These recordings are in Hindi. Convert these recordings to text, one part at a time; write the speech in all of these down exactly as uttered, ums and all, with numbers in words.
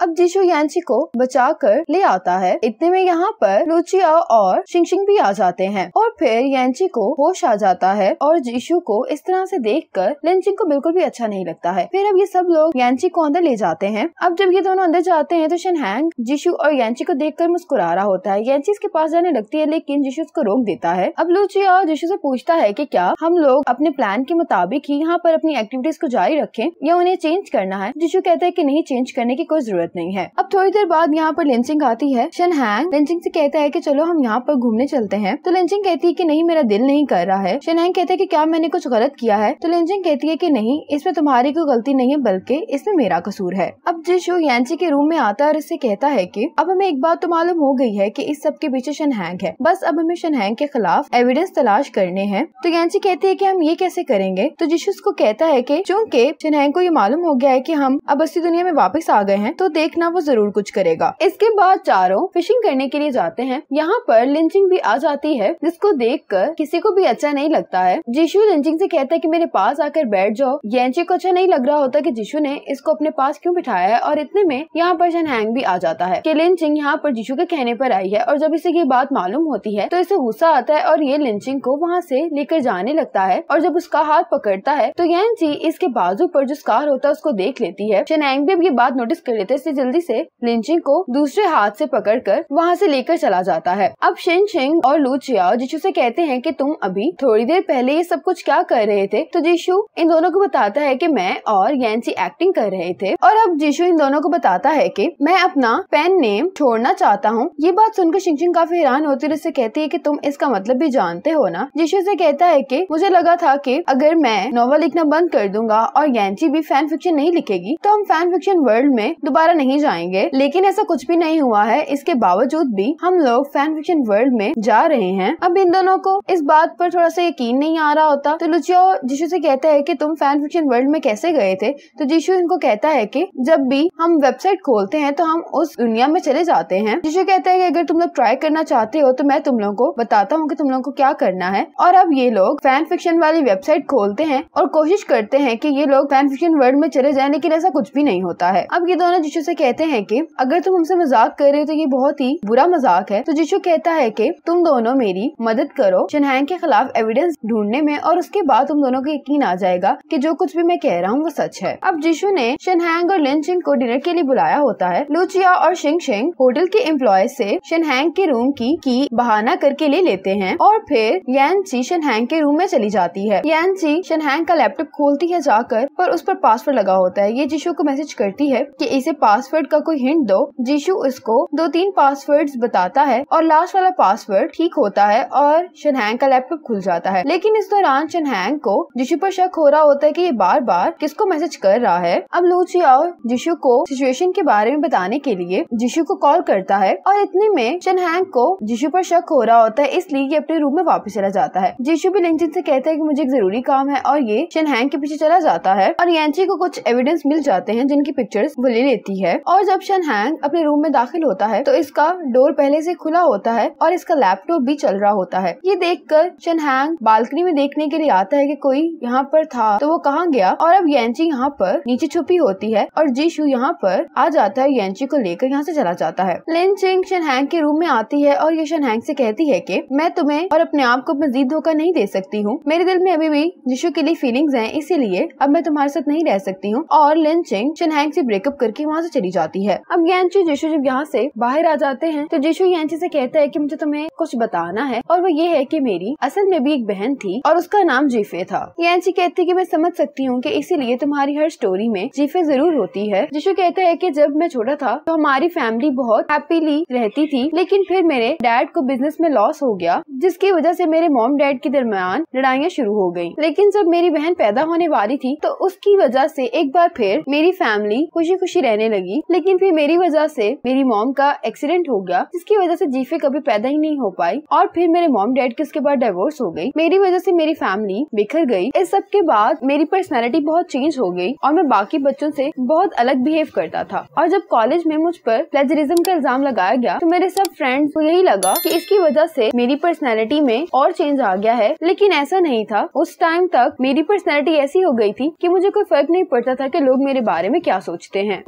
अब जीशू यांची को बचा कर ले आता है। इतने में यहाँ पर लूचिया और शिंगशिंग भी आ जाते हैं और फिर यांची को होश आ जाता है और जीशू को इस तरह से देखकर लिनचिंग को बिल्कुल भी अच्छा नहीं लगता है। फिर अब ये सब लोग यांची को अंदर ले जाते हैं। अब जब ये दोनों अंदर जाते हैं तो शनहैंग जीशू और यांची को देखकर मुस्कुरा रहा होता है। यांची इसके पास जाने लगती है लेकिन जीशू उसको रोक देता है। अब लूचिया जीशू से पूछता है कि क्या हम लोग अपने प्लान के मुताबिक ही यहाँ पर अपनी एक्टिविटीज को जारी रखें या उन्हें चेंज करना है। जीशू कहता है कि नहीं, चेंज करने की कोई जरूरत नहीं है। अब थोड़ी देर बाद यहाँ पर लिनचिंग आती है। शनहैंग लिनचिंग से कहता है कि चलो हम यहाँ पर घूमने चलते हैं। तो लिनचिंग कहती है कि नहीं, मेरा दिल नहीं कर रहा है। शनहैंग कहता है कि क्या मैंने कुछ गलत किया है। तो लिनचिंग कहती है कि नहीं, इसमें तुम्हारी कोई गलती नहीं है बल्कि इसमें मेरा कसूर है। अब जीशू यांची के रूम में आता है और इससे कहता है कि अब हमें एक बात तो मालूम हो गई है कि इस सब के पीछे शनहैंग है, बस अब हमें शनहैंग के खिलाफ एविडेंस तलाश करने हैं। तो यांची कहती है कि हम ये कैसे करेंगे। तो जीशू उसको कहता है कि चूंकि शनहैंग को ये मालूम हो गया है कि हम अब असली दुनिया में वापस आ गए हैं तो देखना वो जरूर कुछ करेगा। इसके बाद चारों फिशिंग करने के लिए जाते हैं। यहाँ पर लिनचिंग भी आ जाती है जिसको देखकर किसी को भी अच्छा नहीं लगता है। जीशू लिनचिंग से कहता है कि मेरे पास आकर बैठ जाओ। यांची को अच्छा नहीं लग रहा होता कि जीशू ने इसको अपने पास क्यों बिठाया है और इतने में यहाँ पर शनहैंग भी आ जाता है कि लिनचिंग यहाँ पर जीशू के कहने पर आई है और जब इसे ये बात मालूम होती है तो इसे गुस्सा आता है और ये लिनचिंग को वहाँ से लेकर जाने लगता है और जब उसका हाथ पकड़ता है तो यांची इसके बाजू पर जो स्कार होता है उसको देख लेती है। शनहैंग भी अब ये बात नोटिस कर लेते हैं इसलिए जल्दी से लिनचिंग को दूसरे हाथ से पकड़कर वहाँ से लेकर चला जाता है। अब शिंगशिंग और लूचिया जीशू से कहते हैं कि तुम अभी थोड़ी देर पहले ये सब कुछ क्या कर रहे थे। तो जीशू इन दोनों को बताता है कि मैं और यांची एक्टिंग कर रहे थे और अब जीशू इन दोनों को बताता है कि मैं अपना पेन नेम छोड़ना चाहता हूँ। ये बात सुनकर शिंगशिंग काफी हैरान होती है, उससे कहती है कि तुम इसका मतलब भी जानते हो ना। जीशू से कहता है कि मुझे लगा था कि अगर मैं नॉवल लिखना बंद कर दूंगा और यांची भी फैन फिक्शन नहीं लिखेगी तो हम फैन फिक्शन वर्ल्ड में दोबारा नहीं जाएंगे, लेकिन ऐसा कुछ भी नहीं हुआ है। इसके बावजूद भी हम लोग फैन फिक्शन वर्ल्ड में जा रहे हैं। अब इन दोनों को इस बात पर थोड़ा सा यकीन नहीं आ रहा होता तो लूचिया जीशू से कहता है कि तुम फैन फिक्शन वर्ल्ड में कैसे गए थे। तो जीशू इनको कहता है कि जब भी हम वेबसाइट खोलते हैं तो हम उस दुनिया में चले जाते हैं। जीशू कहता है कि अगर तुम लोग ट्राई करना चाहते हो तो मैं तुम लोगों को बताता हूँ कि तुम लोगों को क्या करना है। और अब ये लोग फैन फिक्शन वाली वेबसाइट खोलते हैं और कोशिश करते हैं कि ये लोग फैन फिक्शन वर्ल्ड में चले जाएं, लेकिन ऐसा कुछ भी नहीं होता है। अब ये दोनों जीशू से कहते हैं कि अगर तुम हमसे मजाक कर रहे हो तो ये बहुत ही बुरा मजाक है। तो जीशू कहता है कि तुम दोनों मेरी मदद करो शनहैंग के खिलाफ एविडेंस ढूंढने में और उसके बाद तुम दोनों को यकीन आ जाएगा कि जो कुछ भी मैं कह रहा हूँ वो सच है। अब जीशू ने शनहैंग और लिनचिंग को डिनर के लिए बुलाया होता है। लूचिया और शिंगशिंग होटल के एम्प्लॉय से शनहैंग के रूम की की बहाना करके ले लेते हैं और फिर यांची शनहैंग के रूम में चली जाती है। यांची शनहैंग का लैपटॉप खोलती है जाकर, पर उस पर पासवर्ड लगा होता है। ये जीशू को मैसेज करती है कि इसे पासवर्ड का कोई हिंट दो। जीशू उसको दो तीन पासवर्ड्स बताता है और लास्ट वाला पासवर्ड ठीक होता है और शनहैंग का लैपटॉप खुल जाता है। लेकिन इस दौरान शनहैंग को जीशू पर शक हो रहा होता है कि ये बार बार किसको मैसेज कर रहा है। अब लूचिया जीशू को सिचुएशन के बारे में बताने के लिए जीशू को कॉल करता है और इतने में शनहैंग को जीशू पर शक हो रहा होता है, इसलिए ये अपने रूम में वापस चला जाता है। जीशू भी लिनचिंग से कहता है कि मुझे एक जरूरी काम है और ये शनहैंग के पीछे चला जाता है और यांची को कुछ एविडेंस मिल जाते हैं जिनकी पिक्चर्स वो ले लेती है। और जब शनहैंग अपने रूम में दाखिल होता है तो इसका डोर पहले से खुला होता है और इसका लैपटॉप भी चल रहा होता है। ये देखकर शनहैंग बालकनी में देखने के लिए आता है कि कोई यहाँ पर था तो वो कहाँ गया। और अब यांची यहाँ पर नीचे छुपी होती है और जीशू यहाँ पर आ जाता है, यांची को लेकर यहाँ से चला जाता है। लिनचिंग शनहैंग के रूम में आती है और ये शनहैंग से कहती है कि मैं तुम्हें और अपने आप को मजीद धोखा नहीं दे सकती हूँ। मेरे दिल में अभी भी जीशू के लिए फीलिंग्स हैं, इसीलिए अब मैं तुम्हारे साथ नहीं रह सकती हूँ। और लिनचिंग शनहैंग से ब्रेकअप करके वहाँ से चली जाती है। अब यांची जीशू जब यहाँ से बाहर आ जाते हैं तो जीशू यांची से कहता है कि मुझे तुम्हें कुछ बताना है और वो ये है कि मेरी असल में भी एक बहन थी और उसका नाम जीफे था। यांची कहती है कि मैं समझ सकती हूँ कि इसीलिए तुम्हारी हर स्टोरी में जीफे जरूर होती है। जीशू कहता है कि जब मैं छोटा था तो हमारी फैमिली बहुत हैप्पीली रहती थी, लेकिन फिर मेरे डैड को बिजनेस में लॉस हो गया जिसकी वजह से मेरे मॉम डैड के दरमियान लड़ाइयाँ शुरू हो गयी। लेकिन जब मेरी बहन पैदा होने वाली थी तो उसकी वजह से एक बार फिर मेरी फैमिली खुशी खुशी रहने लगी, लेकिन फिर मेरी वजह से मेरी मॉम का एक्सीडेंट हो गया जिसकी वजह से जीफे कभी पैदा ही नहीं हो पाई और फिर मेरे मॉम डैड की उसके बाद डिवोर्स हो गई। मेरी वजह से मेरी फैमिली बिखर गई। इस सब के बाद मेरी पर्सनैलिटी बहुत चेंज हो गई और मैं बाकी बच्चों से बहुत अलग बिहेव करता था। और जब कॉलेज में मुझ पर प्लेजरिज्म का इल्जाम लगाया गया तो मेरे सब फ्रेंड्स को यही लगा कि इसकी वजह से मेरी पर्सनैलिटी में और चेंज आ गया है, लेकिन ऐसा नहीं था। उस टाइम तक मेरी पर्सनैलिटी ऐसी हो गई थी कि मुझे कोई फर्क नहीं पड़ता था कि लोग मेरे बारे में क्या सोचते हैं। यांची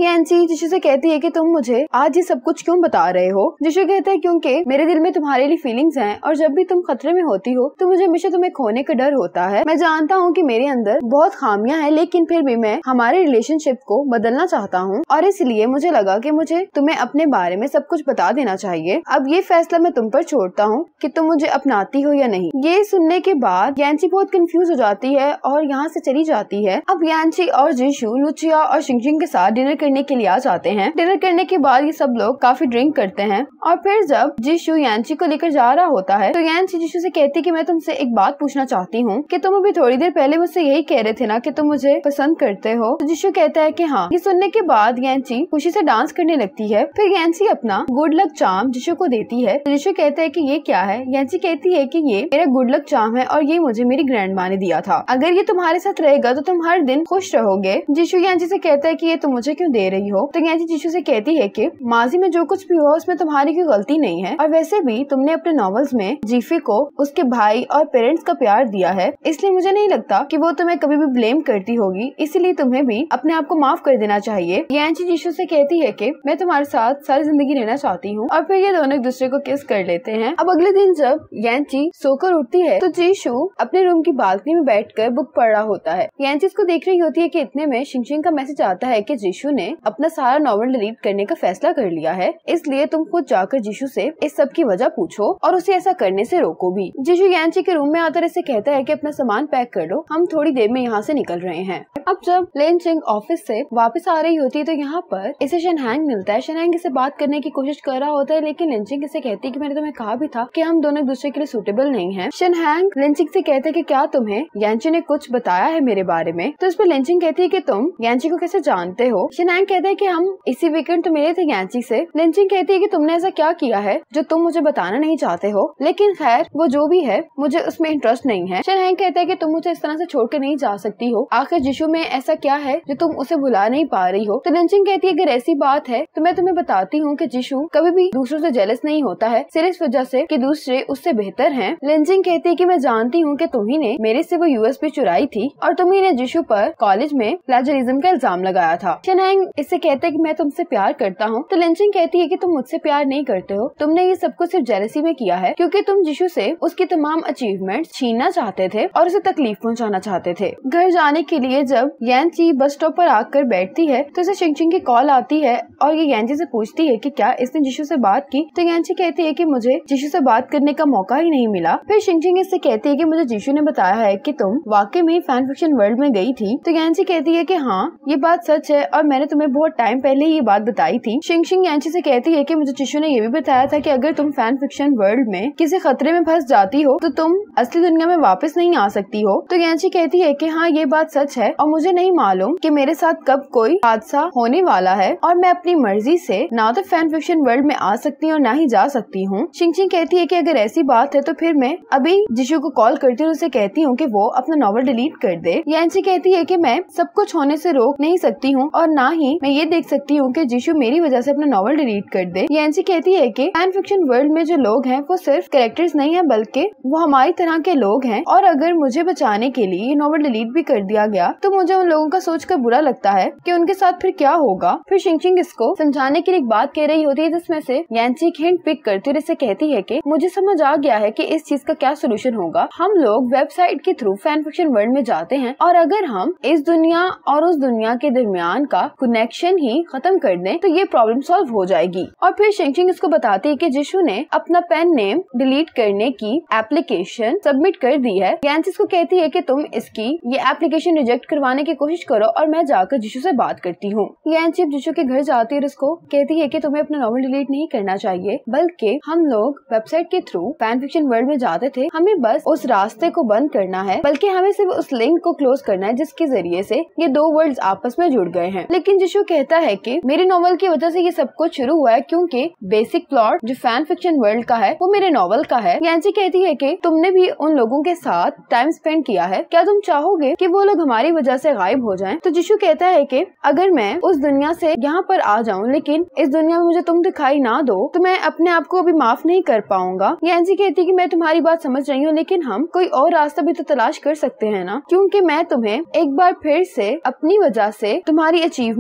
जिशु से कहती है कि तुम मुझे आज ये सब कुछ क्यों बता रहे हो। जिशु कहता है क्योंकि मेरे दिल में तुम्हारे लिए फीलिंग्स हैं और जब भी तुम खतरे में होती हो तो मुझे हमेशा तुम्हें खोने का डर होता है। मैं जानता हूँ कि मेरे अंदर बहुत खामियां हैं, लेकिन फिर भी मैं हमारे रिलेशनशिप को बदलना चाहता हूँ और इसलिए मुझे लगा कि मुझे तुम्हें अपने बारे में सब कुछ बता देना चाहिए। अब ये फैसला मैं तुम पर छोड़ता हूँ कि तुम मुझे अपनाती हो या नहीं। ये सुनने के बाद यांची बहुत कंफ्यूज हो जाती है और यहाँ से चली जाती है। अब यांची और जिशु लुचिया और शिंगशिंग के साथ डिनर करने के लिए आ जाते हैं। डिनर करने के बाद ये सब लोग काफी ड्रिंक करते हैं और फिर जब जिशु यांची को लेकर जा रहा होता है तो यांची जिशु से कहती कि मैं तुमसे एक बात पूछना चाहती हूँ कि तुम अभी थोड़ी देर पहले मुझसे यही कह रहे थे ना कि तुम मुझे पसंद करते हो। तो जिशु कहता है कि हाँ। ये सुनने के बाद यांची खुशी से डांस करने लगती है। फिर यांची अपना गुड लक चार्म जिशु को देती है। तो जिशु कहता है कि ये क्या है। यांची कहती है कि ये मेरा गुड लक चार्म है और ये मुझे मेरी ग्रैंड माँ ने दिया था। अगर ये तुम्हारे साथ रहेगा तो तुम हर दिन खुश रहोगे। जिशु यांची से कहता है कि ये तुम मुझे क्यों दे रही हो। तो यांची जिशु से कहती है कि माजी में जो कुछ भी हुआ उसमें तुम्हारी कोई गलती नहीं है और वैसे भी तुमने अपने नॉवेल्स में जीफी को उसके भाई और पेरेंट्स का प्यार दिया है, इसलिए मुझे नहीं लगता कि वो तुम्हें कभी भी ब्लेम करती होगी, इसीलिए तुम्हें भी अपने आप को माफ कर देना चाहिए। यांची जिशु से कहती है कि मैं तुम्हारे साथ सारी जिंदगी रहना चाहती हूँ और फिर ये दोनों एक दूसरे को किस कर लेते हैं। अब अगले दिन जब यांची सोकर उठती है तो जिशु अपने रूम की बालकनी में बैठकर बुक पढ़ रहा होता है। यांची इसको देख रही होती है कि इतने में शिंगशिंग का मैसेज आता है कि जिशु ने अपना सारा नॉवल डिलीट करने का फैसला कर लिया है, इसलिए तुम खुद जाकर जिशु से इस सब की वजह पूछो और उसे ऐसा करने से रोको भी। जिशु यांची के रूम में आकर इसे कहता है कि अपना सामान पैक कर लो, हम थोड़ी देर में यहाँ से निकल रहे हैं। अब जब लिनचिंग ऑफिस से वापस आ रही होती है तो यहाँ पर इसे शनहैंग मिलता है। शनहैंग इसे बात करने की कोशिश कर रहा होता है, लेकिन लिनचिंग इसे कहती है कि मैंने तुम्हें कहा भी था कि हम दोनों एक दूसरे के लिए सूटेबल नहीं हैं। शनहैंग लिनचिंग से कहते हैं कि क्या तुम्हें यांची ने कुछ बताया है मेरे बारे में। तो इस पर लिनचिंग कहती है कि तुम यांची को कैसे जानते हो। शनहैंग कहते हैं कि हम इसी वीकेंड तो मिले थे यांची से। लिनचिंग कहती है कि तुमने ऐसा क्या किया है जो तुम मुझे बताना नहीं चाहते हो, लेकिन खैर वो जो भी है मुझे उसमें इंटरेस्ट नहीं है। शनहैंग कहता है कि तुम मुझे इस तरह से छोड़कर नहीं जा सकती हो, आखिर जिशु में ऐसा क्या है जो तुम उसे भुला नहीं पा रही हो। तो लिनचिंग कहती है अगर ऐसी बात है तो मैं तुम्हें बताती हूँ कि जिशु कभी भी दूसरों से जेलस नहीं होता है, सिर्फ इस वजह से कि दूसरे उससे बेहतर हैं। लिनचिंग कहती है कि मैं जानती हूँ कि तुम्ही ने मेरे से वो यूएसबी चुराई थी और तुम्ही ने जिशु पर कॉलेज में प्लेजरिज्म का इल्जाम लगाया था। शनहैंग इससे कहता है कि मैं तुमसे प्यार करता हूँ। तो लिनचिंग कहती है कि तुम मुझसे प्यार नहीं करते हो, तुमने ये सब कुछ सिर्फ जेलसी में किया है क्योंकि तुम जिशु से उसकी तमाम अचीवमेंट छीनना चाहते थे और उसे तकलीफ पहुंचाना चाहते थे। घर जाने के लिए जब यांची बस स्टॉप पर आकर बैठती है तो इसे शिंगशिंग की कॉल आती है और ये यांची से पूछती है कि क्या इसने जिशु से बात की। तो यांची कहती है कि मुझे जिशु से बात करने का मौका ही नहीं मिला। फिर शिंगशिंग इससे कहती है कि मुझे जिशु ने बताया है कि तुम वाकई में फैन फिक्शन वर्ल्ड में गई थी। तो यांची कहती है कि हाँ ये बात सच है और मैंने तुम्हें बहुत टाइम पहले ये बात बताई थी। शिंगशिंग यांची से कहती है कि मुझे जिशु ने ये भी बताया था कि अगर तुम फैन फिक्शन वर्ल्ड में किसी खतरे में फंस जाती हो तो तुम असली दुनिया में वापस नहीं आ सकती हो। तो यांची कहती है कि हाँ ये बात सच है और मुझे नहीं मालूम कि मेरे साथ कब कोई हादसा होने वाला है और मैं अपनी मर्जी से ना तो फैन फिक्शन वर्ल्ड में आ सकती हूँ ना ही जा सकती हूँ। शिंगशिंग कहती है कि अगर ऐसी बात है तो फिर मैं अभी जिशु को कॉल करती हूँ, उसे कहती हूँ कि वो अपना नॉवल डिलीट कर दे। यांची कहती है कि मैं सब कुछ होने से रोक नहीं सकती हूँ और ना ही मैं ये देख सकती हूँ कि जिशु मेरी वजह से अपना नॉवल डिलीट कर दे। यांची कहती है कि फैन फिक्शन वर्ल्ड में जो लोग हैं वो सिर्फ कैरेक्टर्स नहीं है बल्कि वो हमारी तरह के लोग हैं और अगर मुझे बचाने के लिए ये नॉवल डिलीट भी कर दिया गया तो मुझे उन लोगों का सोचकर बुरा लगता है कि उनके साथ फिर क्या होगा। फिर शिंगशिंग इसको समझाने के लिए एक बात कह रही होती है जिसमें से यांची एक हिंट पिक करती है और इसे कहती है कि मुझे समझ आ गया है कि इस चीज का क्या सोल्यूशन होगा। हम लोग वेबसाइट के थ्रू फैन फिक्शन वर्ल्ड में जाते हैं और अगर हम इस दुनिया और उस दुनिया के दरमियान का कनेक्शन ही खत्म कर दें तो ये प्रॉब्लम सॉल्व हो जाएगी। और फिर शिंगशिंग इसको बताती है कि जिशु ने अपना पेन नेम डिलीट करने की एप्लीकेशन सबमिट कर दी है। यांची इसको कहती है कि तुम इसकी ये एप्लीकेशन रिजेक्ट करवाने की कोशिश करो और मैं जाकर जिशु से बात करती हूँ। यांची जिशु के घर जाती है और उसको कहती है कि तुम्हें अपना नॉवल डिलीट नहीं करना चाहिए बल्कि हम लोग वेबसाइट के थ्रू फैन फिक्शन वर्ल्ड में जाते थे, हमें बस उस रास्ते को बंद करना है बल्कि हमें सिर्फ उस लिंक को क्लोज करना है जिसके जरिए से ये दो वर्ल्ड्स आपस में जुड़ गए हैं। लेकिन जिशु कहता है कि मेरे नॉवल की वजह से ये सब कुछ शुरू हुआ है क्योंकि बेसिक प्लॉट जो फैन फिक्शन वर्ल्ड का है वो मेरे नॉवल का है। यांची कहती है कि तुमने भी उन लोगों के साथ टाइम स्पेंड किया है, क्या तुम चाहोगे कि वो लोग हमारी वजह से गायब हो जाएं? तो जिशु कहता है कि अगर मैं उस दुनिया से यहाँ पर आ जाऊँ लेकिन इस दुनिया में मुझे तुम दिखाई ना दो तो मैं अपने आप को अभी माफ नहीं कर पाऊंगा। यांची कहती है कि मैं तुम्हारी बात समझ रही हूँ लेकिन हम कोई और रास्ता भी तो तलाश कर सकते हैं ना, क्योंकि मैं तुम्हें एक बार फिर से अपनी वजह से तुम्हारी अचीवमेंट्स को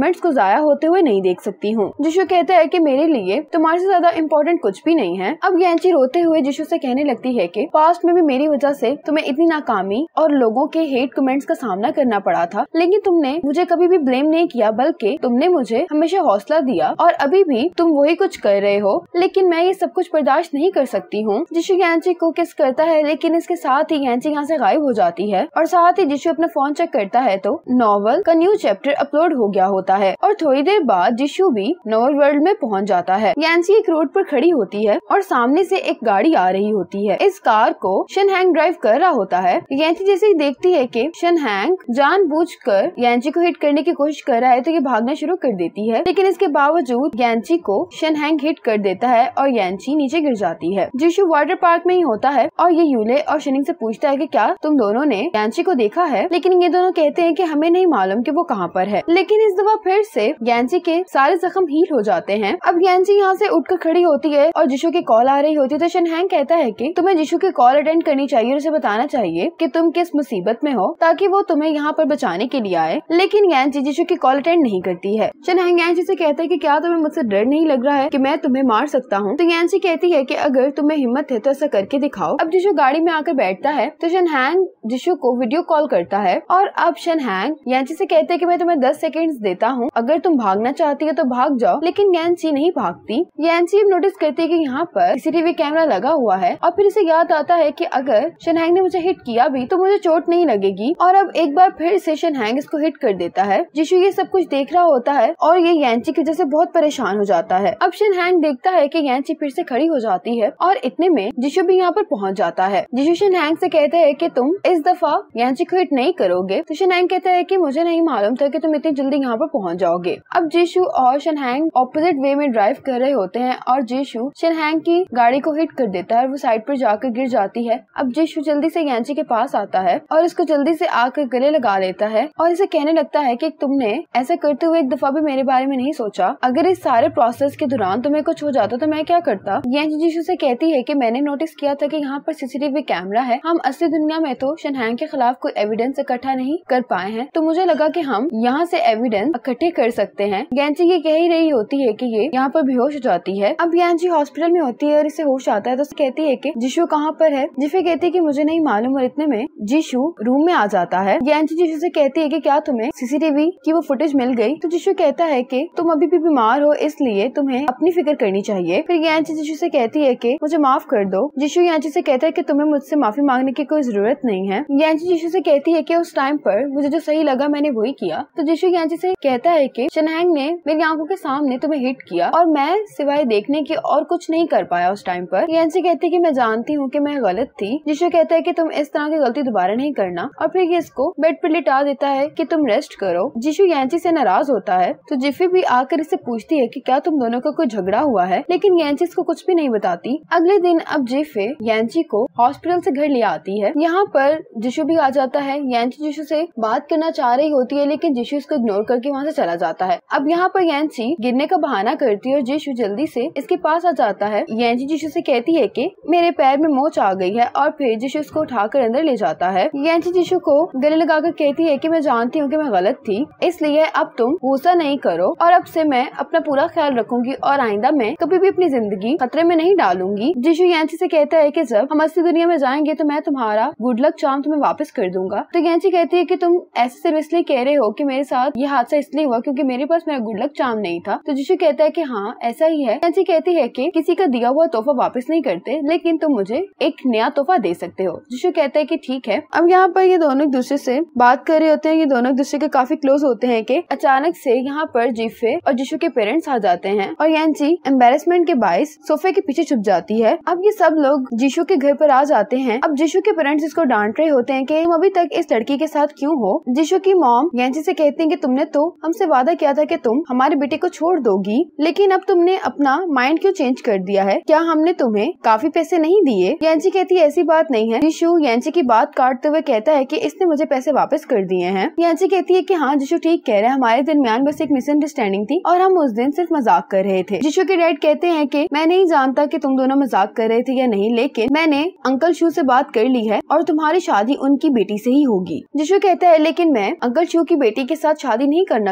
जाया होते हुए नहीं देख सकती हूँ। जिशु कहता है कि मेरे लिए तुम्हारे से ज्यादा इम्पोर्टेंट कुछ भी नहीं है। अब यांची रोते हुए जिशु से कहने लगती है कि पास्ट में भी मेरी वजह से तुम्हें इतनी नाकामी और लोगों के हेट कमेंट्स का सामना करना पड़ा था, लेकिन तुमने मुझे कभी भी ब्लेम नहीं किया, बल्कि तुमने मुझे हमेशा हौसला दिया और अभी भी तुम वही कुछ कर रहे हो, लेकिन मैं ये सब कुछ बर्दाश्त नहीं कर सकती हूँ। जिशु यांची को किस करता है, लेकिन इसके साथ ही यांची यहाँ से गायब हो जाती है और साथ ही जिशु अपना फोन चेक करता है तो नॉवल का न्यू चैप्टर अपलोड हो गया होता है और थोड़ी देर बाद जिशु भी नॉवल वर्ल्ड में पहुँच जाता है। यांची एक रोड पर खड़ी होती है और सामने से एक गाड़ी आ रही होती है। इस कार को शनहैंग ड्राइव कर रहा होता है। यांची जैसे ही देखती है कि शनहैंग जानबूझकर यांची को हिट करने की कोशिश कर रहा है तो ये भागना शुरू कर देती है, लेकिन इसके बावजूद यांची को शनहैंग हिट कर देता है और यांची नीचे गिर जाती है। जिशु वाटर पार्क में ही होता है और ये यूले और शनिंग से पूछता है कि क्या तुम दोनों ने यांची को देखा है, लेकिन ये दोनों कहते हैं कि हमें नहीं मालूम कि वो कहाँ पर है। लेकिन इस दफा फिर से यांची के सारे जख्म हील हो जाते हैं। अब यांची यहाँ से उठकर खड़ी होती है और जिशु की कॉल आ रही होती है तो शनहैंग कहता है कि तुम्हें जिशु की कॉल अटेंड करनी चाहिए और उसे बताना चाहिए कि तुम किस मुसीबत में हो ताकि वो तुम्हें यहाँ पर बचाने के लिए आए, लेकिन यांची जिशु की कॉल अटेंड नहीं करती है। शनहैंग यांची से कहता है कि क्या तुम्हें मुझसे डर नहीं लग रहा है कि मैं तुम्हें मार सकता हूँ, तो यांची कहती है कि अगर तुम्हें हिम्मत है तो ऐसा करके दिखाओ। अब जिशु गाड़ी में आकर बैठता है तो शनहैंग जिशु को वीडियो कॉल करता है और अब शनहैंग यांची से कहते हैं कि मैं तुम्हें दस सेकेंड्स देता हूँ, अगर तुम भागना चाहती हो तो भाग जाओ, लेकिन यांची नहीं भागती। यांची नोटिस करती है कि यहाँ पर सीसीटीवी कैमरा लगा हुआ है और फिर इसे याद आता है कि अगर शनहैंग ने मुझे हिट किया भी तो मुझे चोट नहीं लगेगी और अब एक बार फिर से शनहैंग इसको हिट कर देता है। जिशु ये सब कुछ देख रहा होता है और ये यांची की वजह से बहुत परेशान हो जाता है। अब शनहैंग देखता है कि यांची फिर से खड़ी हो जाती है और इतने में जिशु भी यहाँ पर पहुँच जाता है। जिशु शनहैंग से कहता है कि तुम इस दफा यांची को हिट नहीं करोगे, तो शनहैंग कहता है कि मुझे नहीं मालूम था कि तुम इतनी जल्दी यहाँ पर पहुँच जाओगे। अब जिशु और शनहैंग ऑपोजिट वे में ड्राइव कर रहे होते हैं और जिशु शनहैंग की गाड़ी को हिट कर देता है, वो साइड पर जाकर गिर जाती है। अब जिशु जल्दी से यांची के पास आता है और इसको जल्दी से आकर गले लगा लेता है और इसे कहने लगता है कि तुमने ऐसा करते हुए एक दफा भी मेरे बारे में नहीं सोचा, अगर इस सारे प्रोसेस के दौरान तुम्हें कुछ हो जाता तो मैं क्या करता। यांची जिशु से कहती है कि मैंने नोटिस किया था कि यहाँ पर सीसीटीवी कैमरा है, हम असली दुनिया में तो शनहैंग के खिलाफ कोई एविडेंस इकट्ठा नहीं कर पाए हैं, तो मुझे लगा कि हम यहाँ से एविडेंस इकट्ठे कर सकते हैं। यांची ये कह ही रही होती है कि ये यहाँ पर बेहोश हो जाती है। अब यांची हॉस्पिटल में होती है और इसे होश आता है तो कहती है कि जिशु कहाँ पर है। जिफे कहती है कि मुझे नहीं मालूम और इतने में जिशु रूम में आ जाता है। यांची जिशु से कहती है कि क्या तुम्हें सीसीटीवी की वो फुटेज मिल गई, तो जिशु कहता है कि तुम अभी भी बीमार हो इसलिए तुम्हें अपनी फिक्र करनी चाहिए। फिर यांची जिशु से कहती है कि मुझे माफ कर दो। जिशु यांची से कहता है कि तुम्हें मुझसे माफी मांगने की कोई जरूरत नहीं है। यांची जिशु से कहती है कि उस टाइम पर मुझे जो सही लगा मैंने वही किया। तो जिशु यांची से कहता है कि शनहैंग ने मेरी आंखों के सामने तुम्हें हिट किया और मैं सिवाय देखने के और कुछ नहीं कर पाया उस टाइम पर। यांची कहती है कि मैं जानती हूँ कि मैं गलत थी। जिशु कहता है कि तुम इस तरह की गलती दोबारा नहीं करना और फिर ये इसको बेड पर लिटा देता है कि तुम रेस्ट करो। जिशु यांची से नाराज होता है तो जिफी भी आकर इससे पूछती है कि क्या तुम दोनों का कोई झगड़ा हुआ है, लेकिन यांची इसको कुछ भी नहीं बताती। अगले दिन अब जिफे यांची को हॉस्पिटल से घर ले आती है। यहाँ पर जिशु भी आ जाता है। यांची जिशु से बात करना चाह रही होती है लेकिन जिशु इसको इग्नोर करके वहाँ से चला जाता है। अब यहाँ पर यांची गिरने का बहाना करती है और जिशु जल्दी से इसके पास आ जाता है। यांची जिशु से कहती है कि मेरे पैर में मोच आ गई है और फिर जिशु उसको उठाकर अंदर ले जाता है। यांची जिशु को गले लगाकर कहती है कि मैं जानती हूँ कि मैं गलत थी, इसलिए अब तुम गुस्सा नहीं करो और अब से मैं अपना पूरा ख्याल रखूंगी और आइंदा मैं कभी भी अपनी जिंदगी खतरे में नहीं डालूंगी। जिशु यांची से कहता है कि जब हम असली दुनिया में जाएंगे तो मैं तुम्हारा गुड लक चार्म तुम्हें वापस कर दूंगा। तो यांची कहती है कि तुम ऐसे सिर्फ इसलिए कह रहे हो कि मेरे साथ ये हादसा इसलिए हुआ क्योंकि मेरे पास मेरा गुड लक चार्म नहीं था। तो जिशु कहता है कि हाँ ऐसा ही है। यांची कहती है कि किसी का दिया हुआ तोहफा वापस नहीं करते, लेकिन तुम मुझे एक नया तोहफा दे सकते हो। जिशु कहता है कि ठीक है। अब यहाँ पर ये दोनों एक दूसरे से बात कर रहे होते हैं, ये दोनों एक दूसरे के काफी क्लोज होते हैं कि अचानक से यहाँ पर जिफे और जिशु के पेरेंट्स आ जाते हैं और यांची एम्बेरसमेंट के बाइस सोफे के पीछे छुप जाती है। अब ये सब लोग जिशु के घर पर आ जाते हैं। अब जिशु के पेरेंट्स इसको डांट रहे होते हैं कि तुम अभी तक इस लड़की के साथ क्यों हो। जिशु की मॉम यांची से कहती है कि तुमने तो हमसे वादा किया था कि तुम हमारे बेटे को छोड़ दोगी, लेकिन अब तुमने अपना माइंड क्यों चेंज कर दिया है, क्या हमने तुम्हें काफी पैसे नहीं दिए। यांची कहती है ऐसी बात नहीं है। जिशु यांची की बात काटते हुए कहता है कि इसने मुझे पैसे वापस कर दिए हैं। यांची कहती है कि हाँ जिशु ठीक कह रहा है, हमारे दरमियान बस एक मिसअंडरस्टैंडिंग थी और हम उस दिन सिर्फ मजाक कर रहे थे। जिशु के डैड कहते हैं कि मैं नहीं जानता कि तुम दोनों मजाक कर रहे थे या नहीं, लेकिन मैंने अंकल शू से बात कर ली है और तुम्हारी शादी उनकी बेटी से ही होगी। जिशु कहता है लेकिन मैं अंकल शू की बेटी के साथ शादी नहीं करना चाहता हूँ।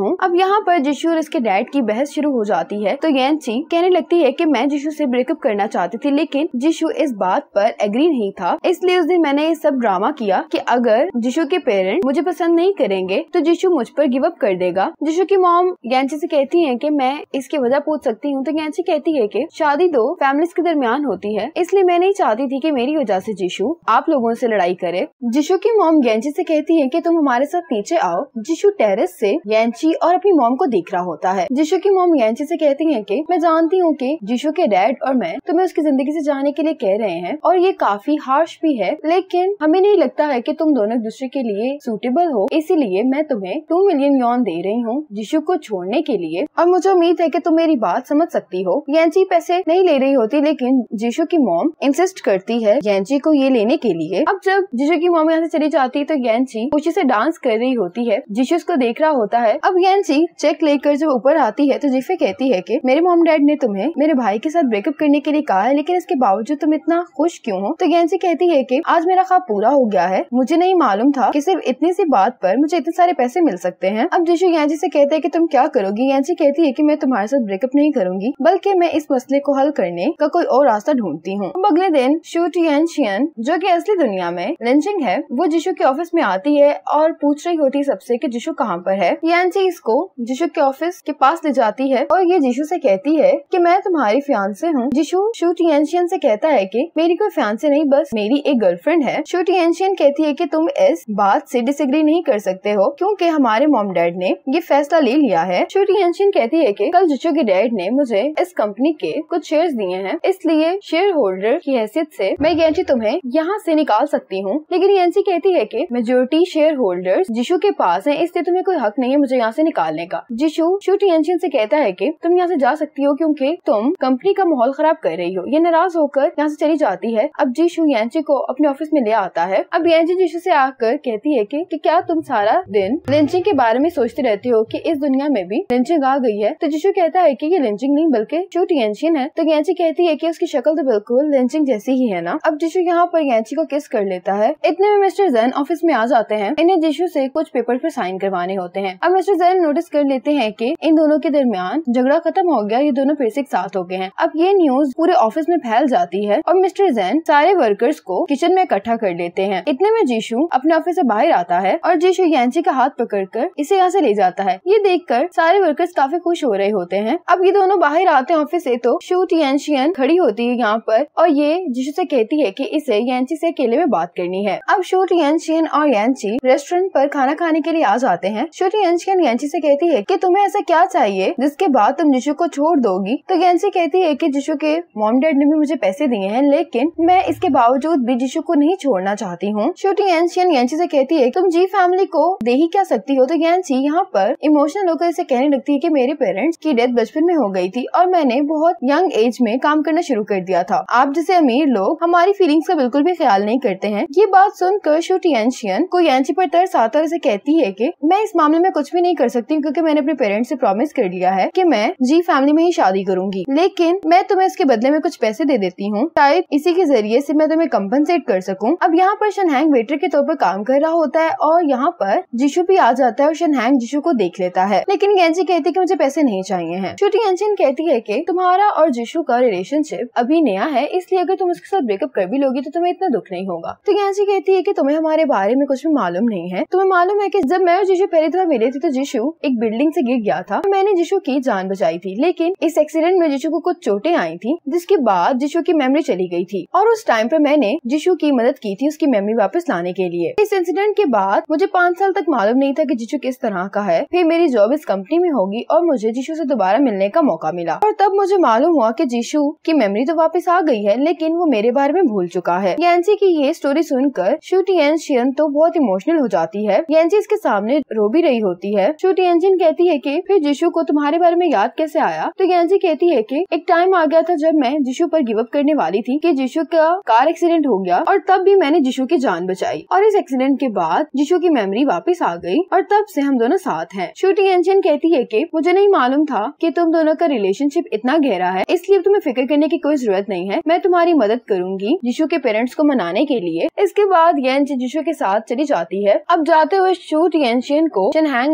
हूँ। अब यहाँ पर जिशु और इसके डैड की बहस शुरू हो जाती है तो यांची कहने लगती है कि मैं जिशु से ब्रेकअप करना चाहती थी, लेकिन जिशु इस बात पर एग्री नहीं था। इसलिए उस दिन मैंने ये सब ड्रामा किया कि अगर जिशु के पेरेंट मुझे पसंद नहीं करेंगे तो जिशु मुझ पर गिव अप कर देगा। जिशु की मॉम यांची से कहती है कि मैं इसकी वजह पूछ सकती हूँ, तो यांची कहती है कि शादी दो फैमिलीज के दरमियान होती है, इसलिए मैं नहीं चाहती थी कि मेरी वजह से जिशु आप लोगों से लड़ाई करे। जिशु की मॉम यांची से कहती है कि तुम हमारे साथ नीचे आओ। जिशु टेरेस से यांची और अपनी मॉम को देख रहा होता है। जिशु की मॉम यांची से कहती है कि मैं जानती हूँ कि जिशु के डैड और मैं तुम्हें उसकी जिंदगी से जाने के लिए कह रहे हैं और ये काफी हार्श भी है, लेकिन हमें नहीं लगता है कि तुम दोनों एक दूसरे के लिए सूटेबल हो, इसीलिए मैं तुम्हें टू मिलियन यॉन दे रही हूँ जिशु को छोड़ने के लिए और मुझे उम्मीद है कि तुम मेरी बात समझ सकती हो। यांची पैसे नहीं ले रही होती, लेकिन जिशु की मॉम इंसिस्ट करती है यांची को ये लेने के लिए। अब जब जिशु की मॉम यहाँ से चली जाती है तो यांची खुशी से डांस कर रही होती है। जिशु उसको देख रहा होता है। अब यांची चेक लेकर जब ऊपर आती है तो जिफे कहती है कि मेरे मॉम डैड ने तुम्हें मेरे भाई के साथ ब्रेकअप करने के लिए कहा है, लेकिन इसके बावजूद तुम इतना खुश क्यों हो? तो यांची कहती है कि आज मेरा ख्वाब पूरा हो गया है, मुझे नहीं मालूम था कि सिर्फ इतनी सी बात पर मुझे इतने सारे पैसे मिल सकते हैं। अब जिशु यांची से कहते हैं कि तुम क्या करोगी? यांची कहती है कि मैं तुम्हारे साथ ब्रेकअप नहीं करूंगी, बल्कि मैं इस मसले को हल करने का कोई और रास्ता ढूंढती हूँ। अब अगले दिन शू टिएनशियन, जो कि असली दुनिया में लिंचिंग है, वो जिशु के ऑफिस में आती है और पूछ रही होती है सबसे कि जिशु कहाँ पर है। यांची इसको जिशु के ऑफिस के पास ले जाती है और ये जिशु से कहती है कि मैं तुम्हारी फियांसे हूँ। जिशु शू टिएनशियन से कहता है कि मेरी कोई फियांसे नहीं, बस मेरी एक गर्लफ्रेंड है। शू टिएनशियन कहती है कि तुम इस बात से डिसएग्री नहीं कर सकते हो क्योंकि हमारे मॉम डैड ने ये फैसला ले लिया है। शू टिएनशियन कहती है कि कल जिशु के डैड ने मुझे इस कंपनी के कुछ शेयर्स दिए हैं, इसलिए शेयर होल्डर की हैसियत से मैं यांची तुम्हें यहाँ से निकाल सकती हूँ। लेकिन यांची कहती है कि मेजोरिटी शेयर होल्डर्स जिशु के पास हैं, इसलिए तुम्हें कोई हक नहीं है मुझे यहाँ से निकालने का। जिशु शू टिएनशियन से कहता है कि तुम यहाँ से जा सकती हो क्योंकि तुम कंपनी का माहौल खराब कर रही हो। ये नाराज होकर यहाँ से चली जाती है। अब जिशु यांची को अपने ऑफिस में ले आता है। अब यांची जिशु से आकर कहती है कि, कि क्या तुम सारा दिन लिंचिंग के बारे में सोचते रहते हो कि इस दुनिया में भी लिंचिंग आ गई है? तो जिशु कहता है कि ये लिंचिंग नहीं बल्कि शू टिएनशियन है। तो यांची कहती है कि उसकी शक्ल तो बिल्कुल लिंचिंग जैसी ही है ना। अब जिशु यहाँ पर यांची को किस कर लेता है। इतने में मिस्टर ज़ेन ऑफिस में आ जाते हैं। इन्हें जिशु से कुछ पेपर पर साइन करवाने होते हैं। अब मिस्टर ज़ेन नोटिस कर लेते हैं कि इन दोनों के दरमियान झगड़ा खत्म हो गया, ये दोनों फिर से एक साथ हो गए हैं। अब ये न्यूज पूरे ऑफिस में फैल जाती है और मिस्टर ज़ेन सारे वर्कर्स को किचन में इकट्ठा कर लेते हैं। इतने में जिशु अपने ऑफिस से बाहर आता है और जिशु यांची का हाथ पकड़कर इसे यहाँ से ले जाता है। ये देखकर सारे वर्कर्स काफी खुश हो रहे होते हैं। अब ये दोनों बाहर आते हैं ऑफिस से तो शू टिएनशियन खड़ी होती है यहाँ पर और ये जिशु से कहती है कि इसे यांची से अकेले में बात करनी है। अब शू टिएनशियन और यांची रेस्टोरेंट पर खाना खाने के लिए आ जाते हैं। शू टिएनशियन यांची से कहती है कि तुम्हें ऐसा क्या चाहिए जिसके बाद तुम जिशु को छोड़ दोगी? तो यांची कहती है कि जिशु के मॉम डैड ने भी मुझे पैसे दिए हैं, लेकिन मैं इसके बावजूद भी जिशु को नहीं छोड़ना चाहती हूँ। शू टिएनशियन यांची से कहती है तुम जी फैमिली को दे ही क्या सकती हो? तो यांची यहाँ पर इमोशनल होकर इसे कहने लगती है कि मेरे पेरेंट्स की डेथ बचपन में हो गई थी और मैंने बहुत यंग एज में काम करना शुरू कर दिया था। आप जैसे अमीर लोग हमारी फीलिंग्स का बिल्कुल भी ख्याल नहीं करते हैं। ये बात सुनकर शू टिएनशियन को यांची पर तरस आता है। कहती है कि मैं इस मामले में कुछ भी नहीं कर सकती क्योंकि मैंने अपने पेरेंट्स से प्रॉमिस कर लिया है कि मैं जी फैमिली में ही शादी करूंगी, लेकिन मैं तुम्हें इसके बदले में कुछ पैसे दे देती हूँ, शायद इसी के जरिए से मैं तुम्हें कंपनसेट कर सकूं। अब यहाँ पर शनहैंग वेटर के तौर पर काम कर रहा होता है और यहाँ पर जिशु भी आ जाता है और शनहैंग जिशु को देख लेता है, लेकिन यांची कहती है कि मुझे पैसे नहीं चाहिए हैं। शू टिएनशियन कहती है कि तुम्हारा और जिशु का रिलेशनशिप अभी नया है, इसलिए अगर तुम उसके साथ ब्रेकअप कर भी लोगी तो तुम्हें इतना दुख नहीं होगा। तो यांची कहती है कि तुम्हें हमारे बारे में कुछ भी मालूम नहीं है। तुम्हें मालूम है कि जब मैं और जिशु पहली दफा मिले थे तो जिशु एक बिल्डिंग से गिर गया था। मैंने जिशु की जान बचाई थी, लेकिन इस एक्सीडेंट में जिशु को कुछ चोटें आई थी, जिसके बाद जिशु की मेमोरी चली गई थी और उस टाइम पे मैंने जिशु की मदद की थी उसकी मेमोरी वापस लाने के लिए। इस इंसिडेंट के बाद मुझे पाँच साल तक मालूम नहीं था कि जिशु किस तरह का है। फिर मेरी जॉब इस कंपनी में होगी और मुझे जिशु से दोबारा मिलने का मौका मिला और तब मुझे मालूम हुआ कि जिशु की मेमोरी तो वापस आ गई है, लेकिन वो मेरे बारे में भूल चुका है। यांची की ये स्टोरी सुनकर शू टिएनशियन तो बहुत इमोशनल हो जाती है। यांची इसके सामने रो भी रही होती है। शू टिएनशियन कहती है कि फिर जिशु को तुम्हारे बारे में याद कैसे आया? तो यांची कहती है कि एक टाइम आ गया था जब मैं जिशु पर गिव अप करने वाली थी कि जिशु का कार एक्सीडेंट हो गया और तब भी मैंने जिशु की जान बचाई और इस एक्सीडेंट के बाद जिशु की मेमोरी वापस आ गई और तब से हम दोनों साथ हैं। शू टिएनशियन कहती है कि मुझे नहीं मालूम था कि तुम दोनों का रिलेशनशिप इतना गहरा है, इसलिए तुम्हें फिक्र करने की कोई जरूरत नहीं है। मैं तुम्हारी मदद करूंगी जिशु के पेरेंट्स को मनाने के लिए। इसके बाद यांची जिशु के साथ चली जाती है। अब जाते हुए शू टिएनशियन को शनहैंग मैसेज कर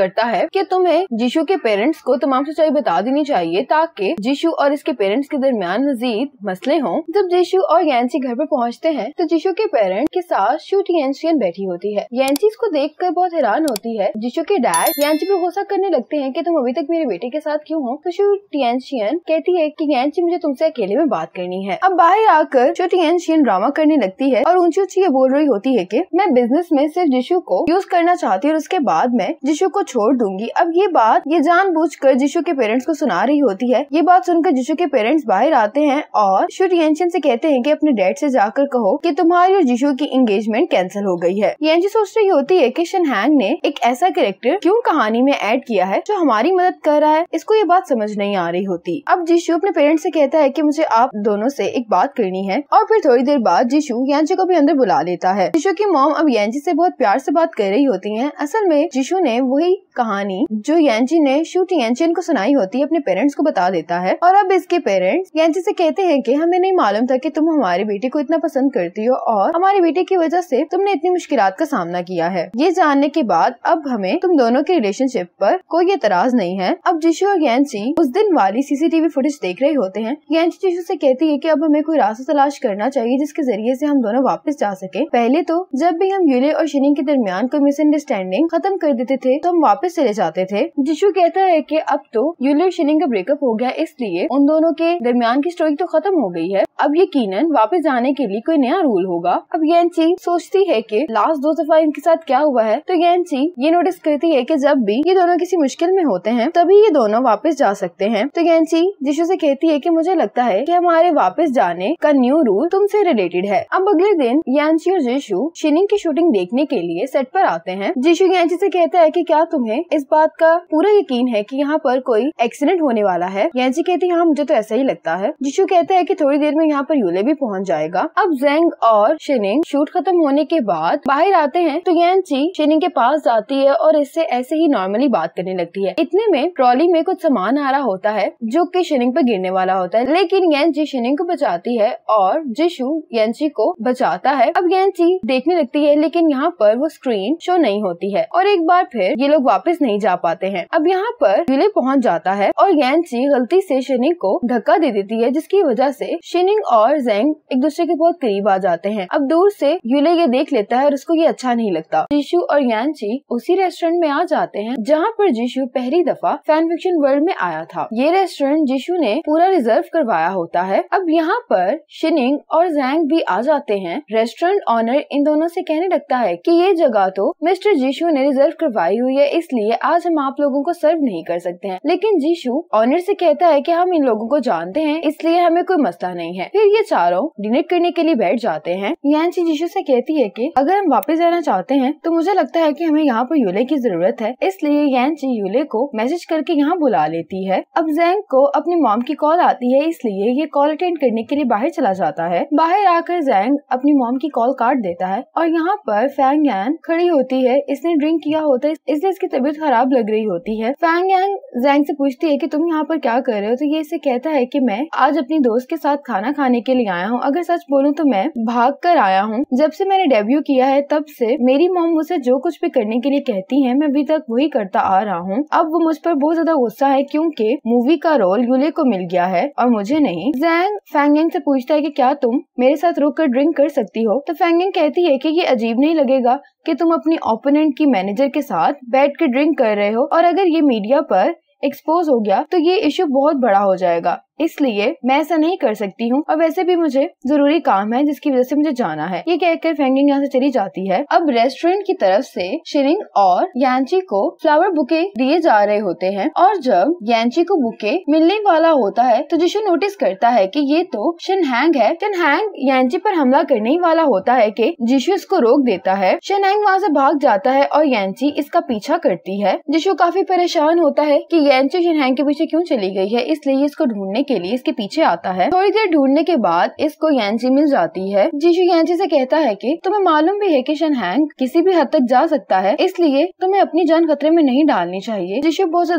करता है कि तुम्हें जीशु के पेरेंट्स को तमाम सच्चाई बता देनी चाहिए ताकि जीशु और इसके पेरेंट्स के दरमियान मजीद मसले हों। जब जीशु और यांची घर पर पहुंचते हैं तो जीशु के पेरेंट्स के साथ शू टिएनशियन बैठी होती है। यांची इसको देखकर बहुत हैरान होती है। जीशु के डैड यांची पर गुस्सा करने लगते हैं कि तुम अभी तक मेरे बेटे के साथ क्यों हो। तो शू टिएनशियन कहती है कि यांची मुझे तुमसे अकेले में बात करनी है। अब बाहर आकर शू टिएनशियन ड्रामा करने लगती है और ऊंची ऊंची ये बोल रही होती है कि मैं बिजनेस में सिर्फ जीशु को यूज करना चाहती हूँ और उसके बाद मैं जीशु को छोड़ दूंगी। अब ये बात ये जानबूझकर जीशु के पेरेंट्स को सुना रही होती है। ये बात सुनकर जीशु के पेरेंट्स बाहर आते हैं और शू टिएनशियन से कहते हैं कि अपने डैड से जाकर कहो कि तुम्हारी और जीशु की एंगेजमेंट कैंसिल हो गई है। यांची सोच रही होती है कि शन हैंग ने एक ऐसा कैरेक्टर क्यों कहानी में ऐड किया है जो हमारी मदद कर रहा है। इसको ये बात समझ नहीं आ रही होती। अब जीशु अपने पेरेंट्स से कहता है कि मुझे आप दोनों से एक बात करनी है और फिर थोड़ी देर बाद जीशु यांची को भी अंदर बुला लेता है। जीशु की मॉम अब यांची से बहुत प्यार से बात कर रही होती है। असल में जीशु ने वही कहानी जो यांची ने शू टिएनशियन को सुनाई होती है अपने पेरेंट्स को बता देता है और अब इसके पेरेंट्स यांची से कहते हैं कि हमें नहीं मालूम था कि तुम हमारे बेटे को इतना पसंद करती हो और हमारे बेटे की वजह से तुमने इतनी मुश्किलात का सामना किया है। ये जानने के बाद अब हमें तुम दोनों के रिलेशनशिप पर कोई एतराज नहीं है। अब जीशु और यांची उस दिन वाली सीसीटीवी फुटेज देख रहे होते हैं। यांची जीशु से कहती है कि अब हमें कोई रास्ता तलाश करना चाहिए जिसके जरिए से हम दोनों वापस जा सके। पहले तो जब भी हम यूले और शिनिंग के दरमियान कोई मिसअंडरस्टैंडिंग खत्म कर देते थे तो हम वापस चले जाते थे। जीशु कहता है कि अब तो यूले और शिनिंग का ब्रेकअप हो गया, इसलिए उन दोनों के दरमियान की स्टोरी तो खत्म हो गई है। अब यकीनन वापस जाने के लिए कोई नया रूल होगा। अब यांची सोचती है कि लास्ट दो दफा इनके साथ क्या हुआ है। तो यांची ये नोटिस करती है कि जब भी ये दोनों किसी मुश्किल में होते हैं तभी ये दोनों वापस जा सकते हैं। तो यांची जीशु से कहती है कि मुझे लगता है कि हमारे वापस जाने का न्यू रूल तुमसे रिलेटेड है। अब अगले दिन यांची और जीशु शिनिंग की शूटिंग देखने के लिए सेट पर आते हैं। जीशु यांची से कहता है कि क्या तुम्हें इस बात का पूरा यकीन है कि यहाँ पर कोई एक्सीडेंट होने वाला है। यांची कहती है हाँ मुझे तो ऐसा ही लगता है। जीशु कहता है कि थोड़ी देर में यहाँ पर यूले भी पहुँच जाएगा। अब जेंग और शिनिंग शूट खत्म होने के बाद बाहर आते हैं तो यांची शिनिंग के पास जाती है और इससे ऐसे ही नॉर्मली बात करने लगती है। इतने में ट्रॉली में कुछ सामान आ रहा होता है जो कि शिनिंग पर गिरने वाला होता है, लेकिन यांची शिनिंग को बचाती है और जीशु यांची को बचाता है। अब यांची देखने लगती है लेकिन यहाँ पर वो स्क्रीन शो नहीं होती है और एक बार फिर ये लोग वापस नहीं जा पाते हैं। अब यहाँ पर यूले पहुँच जाता है और यांची गलती से शिनिंग को धक्का दे देती है जिसकी वजह से शिनिंग और जेंग एक दूसरे के बहुत करीब आ जाते हैं। अब दूर से यूले ये देख लेता है और उसको ये अच्छा नहीं लगता। जीशु और यांची उसी रेस्टोरेंट में आ जाते हैं जहाँ पर जीशु पहली दफा फैन फिक्शन वर्ल्ड में आया था। ये रेस्टोरेंट जीशु ने पूरा रिजर्व करवाया होता है। अब यहाँ पर शिनिंग और जेंग भी आ जाते हैं। रेस्टोरेंट ऑनर इन दोनों से कहने लगता है कि ये जगह तो मिस्टर जीशु ने रिजर्व करवाई हुई है, इसलिए आज हम आप लोगों को सर्व नहीं कर सकते हैं। लेकिन जीशु ऑनर से कहता है कि हम इन लोगों को जानते हैं, इसलिए हमें कोई मसला नहीं है। फिर ये चारों डिनर करने के लिए बैठ जाते हैं। यांची जीशु से कहती है कि अगर हम वापस जाना चाहते हैं तो मुझे लगता है कि हमें यहाँ पर यूले की जरूरत है, इसलिए यांची यूले को मैसेज करके यहाँ बुला लेती है। अब जेंग को अपनी मॉम की कॉल आती है, इसलिए ये कॉल अटेंड करने के लिए बाहर चला जाता है। बाहर आकर जेंग अपनी मॉम की कॉल काट देता है और यहाँ पर फैंग यान खड़ी होती है। इसने ड्रिंक किया होता है इसलिए इसकी तबीयत खराब लग रही होती है। फैंग यान जेंग से पूछती है कि तुम यहाँ पर क्या कर रहे हो। तो ये इसे कहता है कि मैं आज अपनी दोस्त के साथ खाना खाने के लिए आया हूँ। अगर सच बोलूं तो मैं भाग कर आया हूँ। जब से मैंने डेब्यू किया है तब से मेरी मॉम मुझे जो कुछ भी करने के लिए कहती है मैं अभी तक वही करता आ रहा हूँ। अब वो मुझ पर बहुत ज्यादा गुस्सा है क्योंकि मूवी का रोल यूले को मिल गया है और मुझे नहीं। जेंग फैंग यांग से पूछता है कि क्या तुम मेरे साथ रुक कर ड्रिंक कर सकती हो। तो फैंग यांग कहती है कि ये अजीब नहीं लगेगा कि तुम अपनी ओपोनेंट की मैनेजर के साथ बैठ कर ड्रिंक कर रहे हो और अगर ये मीडिया पर एक्सपोज हो गया तो ये इशू बहुत बड़ा हो जाएगा, इसलिए मैं ऐसा नहीं कर सकती हूँ और वैसे भी मुझे जरूरी काम है जिसकी वजह से मुझे जाना है। ये कहकर फैंग यांग यहाँ से चली जाती है। अब रेस्टोरेंट की तरफ से शिनिंग और यांची को फ्लावर बुके दिए जा रहे होते हैं और जब यांची को बुके मिलने वाला होता है तो जीशु नोटिस करता है कि ये तो शन हैंग है। शन हैंग यांची पर हमला करने ही वाला होता है कि जीशु इसको रोक देता है। शन हैंग वहाँ से भाग जाता है और यांची इसका पीछा करती है। जीशु काफी परेशान होता है कि यांची शन हैंग के पीछे क्यों चली गई है, इसलिए इसको ढूंढने के लिए इसके पीछे आता है। थोड़ी देर ढूंढने के बाद इसको यांची मिल जाती है। जीशु यांची से कहता है कि तुम्हें मालूम भी है कि शन हैंग किसी भी हद तक जा सकता है, इसलिए तुम्हें अपनी जान खतरे में नहीं डालनी चाहिए। जीशु बहुत ज्यादा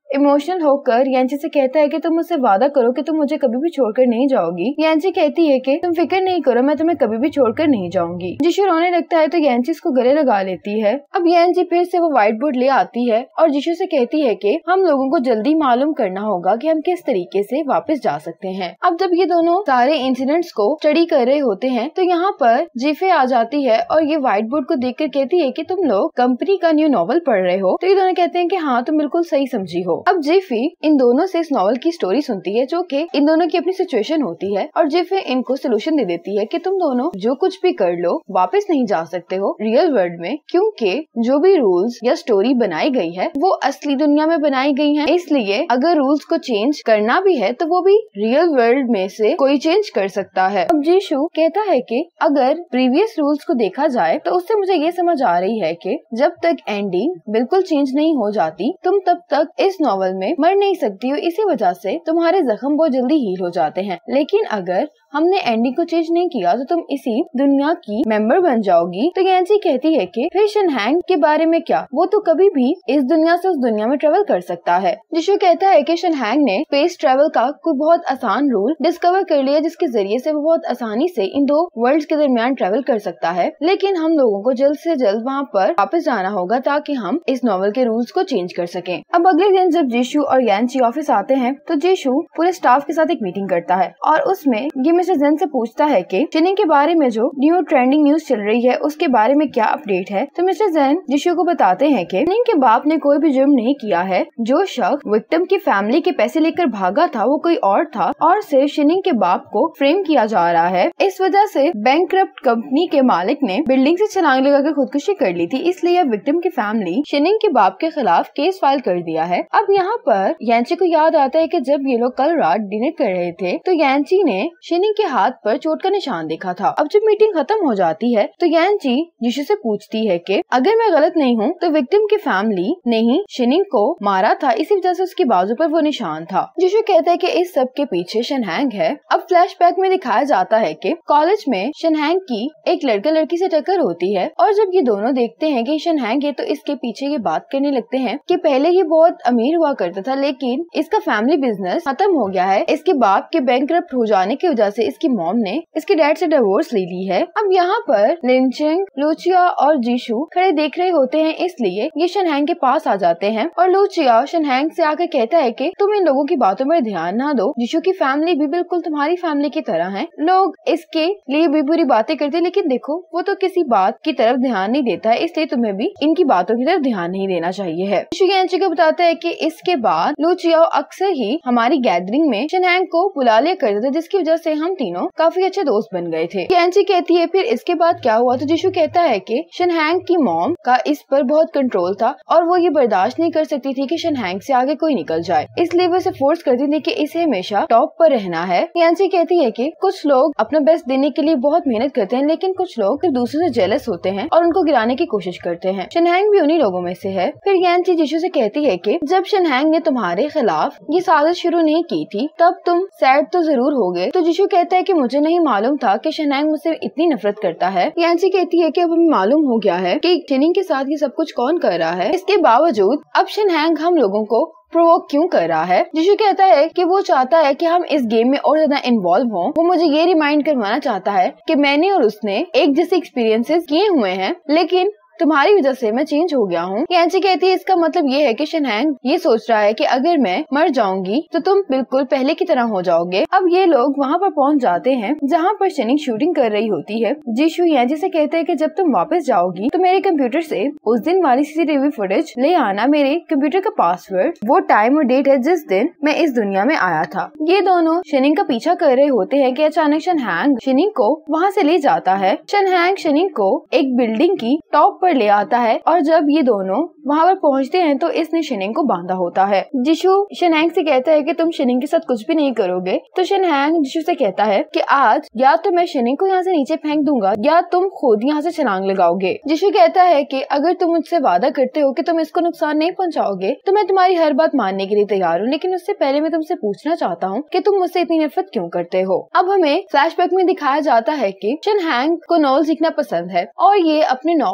इमोशनल होकर यांची से कहता है कि तुम मुझसे वादा करो कि तुम मुझे कभी भी छोड़कर नहीं जाओगी। यांची कहती है कि तुम फिक्र नहीं करो, मैं तुम्हें कभी भी छोड़कर नहीं जाऊंगी। जिशु रोने लगता है तो यांची इसको गले लगा लेती है। अब यांची फिर से वो व्हाइट बोर्ड ले आती है और जिशु से कहती है कि हम लोगों को जल्दी मालूम करना होगा कि हम किस तरीके से वापस जा सकते हैं। अब जब ये दोनों सारे इंसिडेंट्स को स्टडी कर रहे होते हैं तो यहाँ पर जीफे आ जाती है और ये व्हाइट बोर्ड को देखकर कहती है कि तुम लोग कंपनी का न्यू नॉवल पढ़ रहे हो। तो ये दोनों कहते हैं कि हाँ तुम बिल्कुल सही समझी हो। अब जिफी इन दोनों से इस नॉवल की स्टोरी सुनती है जो कि इन दोनों की अपनी सिचुएशन होती है और जिफे इनको सोल्यूशन दे देती है कि तुम दोनों जो कुछ भी कर लो वापस नहीं जा सकते हो रियल वर्ल्ड में, क्योंकि जो भी रूल्स या स्टोरी बनाई गई है वो असली दुनिया में बनाई गई है। इसलिए अगर रूल्स को चेंज करना भी है तो वो भी रियल वर्ल्ड में से कोई चेंज कर सकता है। अब जीशु कहता है कि अगर प्रीवियस रूल्स को देखा जाए तो उससे मुझे ये समझ आ रही है कि जब तक एंडिंग बिल्कुल चेंज नहीं हो जाती तुम तब तक इस नॉवल में मर नहीं सकती हो। इसी वजह से तुम्हारे जख्म बहुत जल्दी हील हो जाते हैं। लेकिन अगर हमने एंडिंग को चेंज नहीं किया तो तुम इसी दुनिया की मेंबर बन जाओगी। तो यांची कहती है कि फिर शनहैंग के बारे में क्या, वो तो कभी भी इस दुनिया से उस दुनिया में ट्रेवल कर सकता है। जिशु कहता है कि शनहैंग ने स्पेस ट्रेवल का कोई बहुत आसान रूल डिस्कवर कर लिया जिसके जरिए से वो बहुत आसानी से इन दो वर्ल्ड्स के दरमियान ट्रेवल कर सकता है। लेकिन हम लोगों को जल्द से जल्द वहाँ पर वापस जाना होगा ताकि हम इस नॉवल के रूल्स को चेंज कर सकें। अब अगले दिन जब जिशु और यांची ऑफिस आते हैं तो जिशु पूरे स्टाफ के साथ एक मीटिंग करता है और उसमें ये मिस्टर जेन से पूछता है कि शिनिंग के बारे में जो न्यू ट्रेंडिंग न्यूज चल रही है उसके बारे में क्या अपडेट है। तो मिस्टर जेन जिशु को बताते हैं कि शिनिंग के बाप ने कोई भी जुर्म नहीं किया है। जो शख्स विक्टिम की फैमिली के पैसे लेकर भागा था वो कोई और था और सिर्फ शिनिंग के बाप को फ्रेम किया जा रहा है। इस वजह से बैंकक्रप्ट कंपनी के मालिक ने बिल्डिंग से छलांग लगाकर खुदकुशी कर ली थी, इसलिए विक्टिम की फैमिली शिनिंग के बाप के खिलाफ केस फाइल कर दिया है। अब यहाँ पर यांची को याद आता है कि जब ये लोग कल रात डिनर कर रहे थे तो यांची ने शिनिंग के हाथ पर चोट का निशान देखा था। अब जब मीटिंग खत्म हो जाती है तो यांची जिशु से पूछती है कि अगर मैं गलत नहीं हूँ तो विक्टिम की फैमिली ने ही शिनिंग को मारा था, इसी वजह से उसकी बाजू पर वो निशान था। जिशु कहता है कि इस सब के पीछे शनहैंग है। अब फ्लैशबैक में दिखाया जाता है कि कॉलेज में शनहैंग की एक लड़का लड़की से टक्कर होती है और जब ये दोनों देखते हैं कि शनहैंग है तो इसके पीछे ये बात करने लगते हैं कि पहले ये बहुत अमीर हुआ करता था लेकिन इसका फैमिली बिजनेस खत्म हो गया है। इसके बाप के बैंकक्रप्ट हो जाने की वजह से इसकी मॉम ने इसके डैड से डिवोर्स ले ली है। अब यहाँ पर लिनचिंग, लूचिया और जीशु खड़े देख रहे होते हैं, इसलिए ये शनहैंग के पास आ जाते हैं और लूचिया शनहैंग से आकर कहता है कि तुम इन लोगों की बातों में ध्यान ना दो, जीशु की फैमिली भी बिल्कुल तुम्हारी फैमिली की तरह है। लोग इसके लिए भी बुरी बातें करते हैं लेकिन देखो वो तो किसी बात की तरफ ध्यान नहीं देता है, इसलिए तुम्हें भी इनकी बातों की तरफ ध्यान नहीं देना चाहिए है। जीशु यांची को बताता है कि इसके बाद लूचिया अक्सर ही हमारी गैदरिंग में शनहैंग को बुला लिया करते थे जिसकी वजह से हम तीनों काफी अच्छे दोस्त बन गए थे। यांची कहती है फिर इसके बाद क्या हुआ, तो जिशु कहता है कि शनहैंग की मॉम का इस पर बहुत कंट्रोल था और वो ये बर्दाश्त नहीं कर सकती थी कि शनहैंग से आगे कोई निकल जाए, इसलिए वो इसे फोर्स करती थी कि इसे हमेशा टॉप पर रहना है। यांची कहती है कि कुछ लोग अपना बेस्ट देने के लिए बहुत मेहनत करते हैं लेकिन कुछ लोग फिर दूसरों से जेलस होते हैं और उनको गिराने की कोशिश करते हैं। शनहैंग भी उन्हीं लोगों में से है। फिर यांची जिशु से कहती है कि जब शनहैंग ने तुम्हारे खिलाफ ये साजिश शुरू नहीं की थी तब तुम सैड तो जरूर हो गए। तो जिशु कहता है कि मुझे नहीं मालूम था कि शनहैंग मुझसे इतनी नफरत करता है। यांची कहती है कि अब हमें मालूम हो गया है कि शिनिंग के साथ ये सब कुछ कौन कर रहा है। इसके बावजूद अब शनहैंग हम लोगों को प्रोवोक क्यों कर रहा है। जिशु कहता है कि वो चाहता है कि हम इस गेम में और ज्यादा इन्वॉल्व हों। वो मुझे ये रिमाइंड करवाना चाहता है कि मैंने और उसने एक जैसे एक्सपीरियंसेस किए हुए हैं लेकिन तुम्हारी वजह से मैं चेंज हो गया हूँ। यांची कहती है इसका मतलब ये है कि शनहैंग ये सोच रहा है कि अगर मैं मर जाऊंगी तो तुम बिल्कुल पहले की तरह हो जाओगे। अब ये लोग वहाँ पर पहुँच जाते हैं जहाँ पर शिनिंग शूटिंग कर रही होती है। जिशु यांची से कहते हैं कि जब तुम वापस जाओगी तो मेरे कंप्यूटर से उस दिन वाली सीसीटीवी फुटेज ले आना। मेरे कंप्यूटर का पासवर्ड वो टाइम और डेट है जिस दिन मैं इस दुनिया में आया था। ये दोनों शिनिंग का पीछा कर रहे होते हैं कि अचानक शनहैंग शिनिंग को वहाँ से ले जाता है। शनहैंग शिनिंग को एक बिल्डिंग की टॉप ले आता है और जब ये दोनों वहाँ पर पहुँचते हैं तो इसने शनहैंग को बांधा होता है। जिशु शनहैंग से कहता है कि तुम शनहैंग के साथ कुछ भी नहीं करोगे। तो शनहैंग जिशु से कहता है कि आज या तो मैं शनहैंग को यहाँ से नीचे फेंक दूंगा या तुम खुद यहाँ से छलांग लगाओगे। जिशु कहता है कि अगर तुम मुझसे वादा करते हो कि तुम इसको नुकसान नहीं पहुँचाओगे तो मैं तुम्हारी हर बात मानने के लिए तैयार हूँ, लेकिन उससे पहले मैं तुमसे पूछना चाहता हूँ कि तुम मुझसे इतनी नफरत क्यों करते हो। अब हमें फ्लैशबैक में दिखाया जाता है कि शनहैंग को नॉवल सीखना पसंद है और ये अपने नॉवल वेब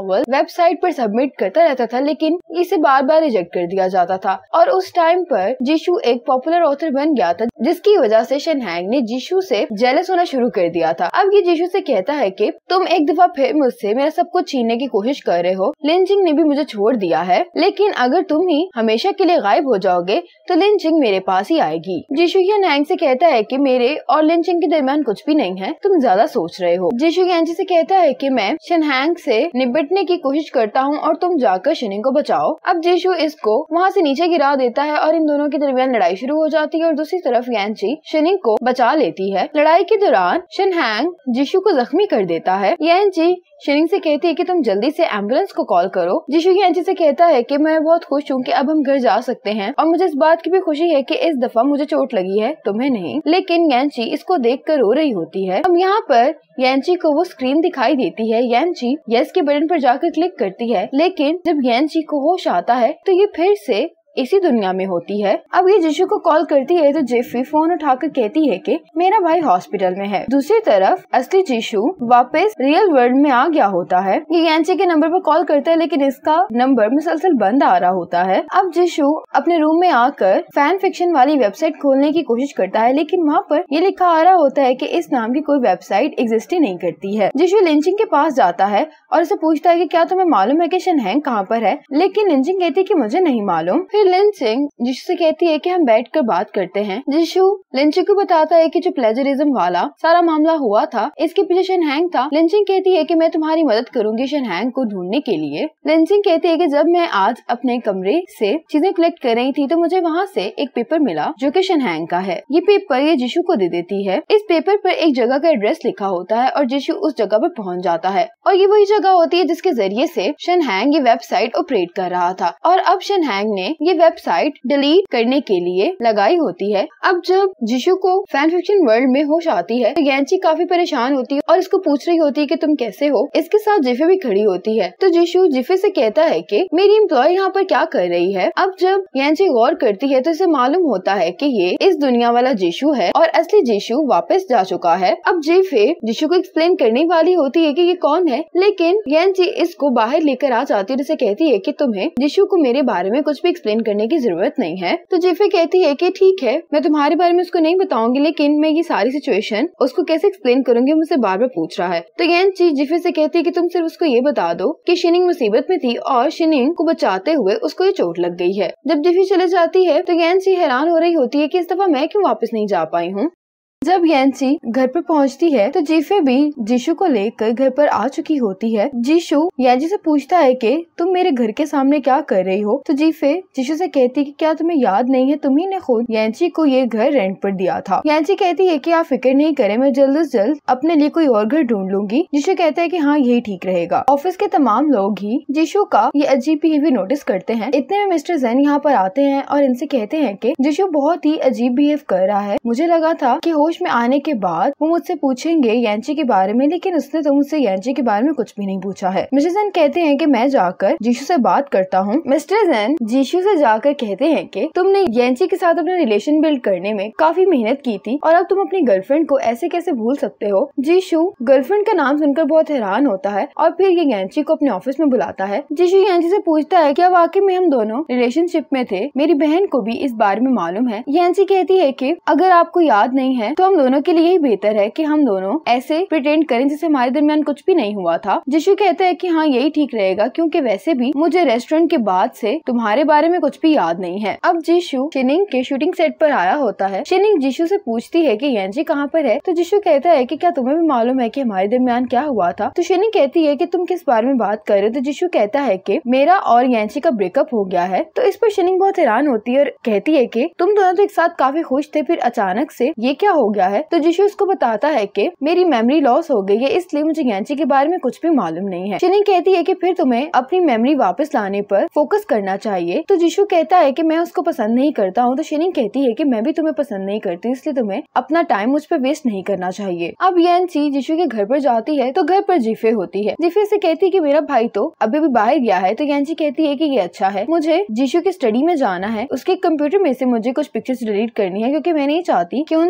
वेबसाइट पर सबमिट करता रहता था, लेकिन इसे बार बार रिजेक्ट कर दिया जाता था। और उस टाइम पर जीशू एक पॉपुलर ऑथर बन गया था, जिसकी वजह से शेनहैंग ने जीशू से जेलस होना शुरू कर दिया था। अब ये जीशू से कहता है कि तुम एक दफा फिर मुझसे मेरा सब कुछ छीनने की कोशिश कर रहे हो। लिंचिंग ने भी मुझे छोड़ दिया है, लेकिन अगर तुम ही हमेशा के लिए गायब हो जाओगे तो लिंचिंग मेरे पास ही आएगी। जीशू शेनहैंग से कहता है कि मेरे और लिंचिंग के दरमियान कुछ भी नहीं है, तुम ज्यादा सोच रहे हो। जीशू यांची से कहता है कि मैं शेनहैंग से निपटने की कोशिश करता हूँ और तुम जाकर शिनिंग को बचाओ। अब जीशू इसको वहाँ से नीचे गिरा देता है और इन दोनों के दरमियान लड़ाई शुरू हो जाती है और दूसरी तरफ यांची शिनिंग को बचा लेती है। लड़ाई के दौरान शेनहैंग जीशू को जख्मी कर देता है। यांची शिनिंग से कहती है कि तुम जल्दी से एम्बुलेंस को कॉल करो। जीशू यांची से कहता है कि मैं बहुत खुश हूँ कि अब हम घर जा सकते हैं और मुझे इस बात की भी खुशी है कि इस दफा मुझे चोट लगी है, तुम्हें नहीं। लेकिन यांची इसको देखकर रो रही होती है। अब यहाँ पर यांची को वो स्क्रीन दिखाई देती है। यांची यस के बटन पर जाकर क्लिक करती है, लेकिन जब यांची को होश आता है तो ये फिर से इसी दुनिया में होती है। अब ये जीशू को कॉल करती है तो जेफी फोन उठाकर कहती है कि मेरा भाई हॉस्पिटल में है। दूसरी तरफ असली जीशू वापस रियल वर्ल्ड में आ गया होता है। ये यांची के नंबर पर कॉल करता है, लेकिन इसका नंबर मुसलसल बंद आ रहा होता है। अब जीशू अपने रूम में आकर फैन फिक्शन वाली वेबसाइट खोलने की कोशिश करता है, लेकिन वहाँ पर ये लिखा आ रहा होता है कि इस नाम की कोई वेबसाइट एग्जिस्ट ही नहीं करती है। जीशू लिंचिंग के पास जाता है और उसे पूछता है कि क्या तुम्हें मालूम है कि शेनहैंग कहाँ पर है, लेकिन लिंचिंग कहती है कि मुझे नहीं मालूम। लिंचिंग जीशू से कहती है कि हम बैठकर बात करते हैं। जीशू लिंचिंग को बताता है कि जो प्लेजरिज्म वाला सारा मामला हुआ था, इसके पीछे शेनहैंग था। लिंचिंग कहती है कि मैं तुम्हारी मदद करूंगी शेनहैंग को ढूंढने के लिए। लिंचिंग कहती है कि जब मैं आज अपने कमरे से चीजें कलेक्ट कर रही थी तो मुझे वहाँ से एक पेपर मिला जो कि शेनहैंग का है। ये पेपर ये जीशू को दे देती है। इस पेपर पर एक जगह का एड्रेस लिखा होता है और जीशू उस जगह पर पहुँच जाता है और ये वही जगह होती है जिसके जरिए से शेनहैंग ये वेबसाइट ऑपरेट कर रहा था। और अब शेनहैंग ने ये वेबसाइट डिलीट करने के लिए लगाई होती है। अब जब जीशू को फैन फिक्शन वर्ल्ड में होश आती है तो यांची काफी परेशान होती है और इसको पूछ रही होती है कि तुम कैसे हो। इसके साथ जिफे भी खड़ी होती है तो जीशू जिफे से कहता है कि मेरी एम्प्लॉय यहाँ पर क्या कर रही है। अब जब यांची गौर करती है तो इसे मालूम होता है कि ये इस दुनिया वाला जीशू है और असली जीशू वापस जा चुका है। अब जिफे जीशू को एक्सप्लेन करने वाली होती है कि ये कौन है, लेकिन यांची इसको बाहर लेकर आ जाती है और इसे कहती है कि तुम्हें जीशू को मेरे बारे में कुछ भी एक्सप्लेन करने की जरूरत नहीं है। तो जिफे कहती है कि ठीक है, मैं तुम्हारे बारे में उसको नहीं बताऊंगी, लेकिन मैं ये सारी सिचुएशन उसको कैसे एक्सप्लेन करूंगी, मुझसे बार बार पूछ रहा है। तो यांची जिफे से कहती है कि तुम सिर्फ उसको ये बता दो कि शिनिंग मुसीबत में थी और शिनिंग को बचाते हुए उसको ये चोट लग गई है। जब जिफे चले जाती है तो यांची हैरान हो रही होती है कि इस दफा मैं क्यों वापस नहीं जा पाई हूँ। जब यांची घर पर पहुंचती है तो जिफे भी जीशू को लेकर घर पर आ चुकी होती है। जीशू यांची से पूछता है कि तुम मेरे घर के सामने क्या कर रही हो। तो जिफे जीशू से कहती है कि क्या तुम्हें याद नहीं है, तुम्ही ने खुद यांची को ये घर रेंट पर दिया था। यांची कहती है कि आप फिक्र नहीं करें, मैं जल्द से जल्द अपने लिए कोई और घर ढूंढ लूंगी। जीशू कहता है कि हाँ यही ठीक रहेगा। ऑफिस के तमाम लोग ही जीशू का ये अजीब बिहेवियर नोटिस करते हैं। इतने में मिस्टर जेन यहाँ पर आते हैं और इनसे कहते हैं कि जीशू बहुत ही अजीब बिहेव कर रहा है। मुझे लगा था कि होश में आने के बाद वो मुझसे पूछेंगे यांची के बारे में, लेकिन उसने तो मुझसे यांची के बारे में कुछ भी नहीं पूछा है। मिस्टर जेन कहते हैं कि मैं जाकर जीशू से बात करता हूँ। मिस्टर जेन जीशू से जाकर कहते हैं कि तुमने यांची के साथ अपना रिलेशन बिल्ड करने में काफी मेहनत की थी और अब तुम अपनी गर्लफ्रेंड को ऐसे कैसे भूल सकते हो। जीशू गर्लफ्रेंड का नाम सुनकर बहुत हैरान होता है और फिर ये यांची को अपने ऑफिस में बुलाता है। जीशू यांची से पूछता है क्या वाकई में हम दोनों रिलेशनशिप में थे, मेरी बहन को भी इस बारे में मालूम है। यांची कहती है कि अगर आपको याद नहीं है तो हम दोनों के लिए यही बेहतर है कि हम दोनों ऐसे प्रिटेंड करें जैसे हमारे दरमियान कुछ भी नहीं हुआ था। जीशू कहता है कि हाँ यही ठीक रहेगा, क्योंकि वैसे भी मुझे रेस्टोरेंट के बाद से तुम्हारे बारे में कुछ भी याद नहीं है। अब जीशू शिनिंग के शूटिंग सेट पर आया होता है। शिनिंग जीशू से पूछती है कि यांची कहाँ पर है। तो जीशू कहता है कि क्या तुम्हें भी मालूम है कि हमारे दरमियान क्या हुआ था। तो शिनिंग कहती है कि तुम किस बारे में बात कर रहे हो। तो जीशू कहता है कि मेरा और यांची का ब्रेकअप हो गया है। तो इस पर शिनिंग बहुत हैरान होती है और कहती है कि तुम दोनों तो एक साथ काफी खुश थे, फिर अचानक से ये क्या हो गया है। तो जीशू उसको बताता है कि मेरी मेमोरी लॉस हो गई है, इसलिए मुझे यांची के बारे में कुछ भी मालूम नहीं है। शिनिंग कहती है कि फिर तुम्हें अपनी मेमोरी वापस लाने पर फोकस करना चाहिए। तो जीशू कहता है कि मैं उसको पसंद नहीं करता हूँ। तो शिनिंग कहती है कि मैं भी तुम्हें पसंद नहीं करती, इसलिए तुम्हें अपना टाइम मुझ पर वेस्ट नहीं करना चाहिए। अब यांची जीशू के घर पर जाती है तो घर पर जिफे होती है। जिफे से कहती है कि मेरा भाई तो अभी भी बाहर गया है। तो यांची कहती है कि ये अच्छा है, मुझे जीशू की स्टडी में जाना है, उसके कंप्यूटर में से मुझे कुछ पिक्चर्स डिलीट करनी है, क्योंकि मैं नहीं चाहती कि उन पिक्चर्स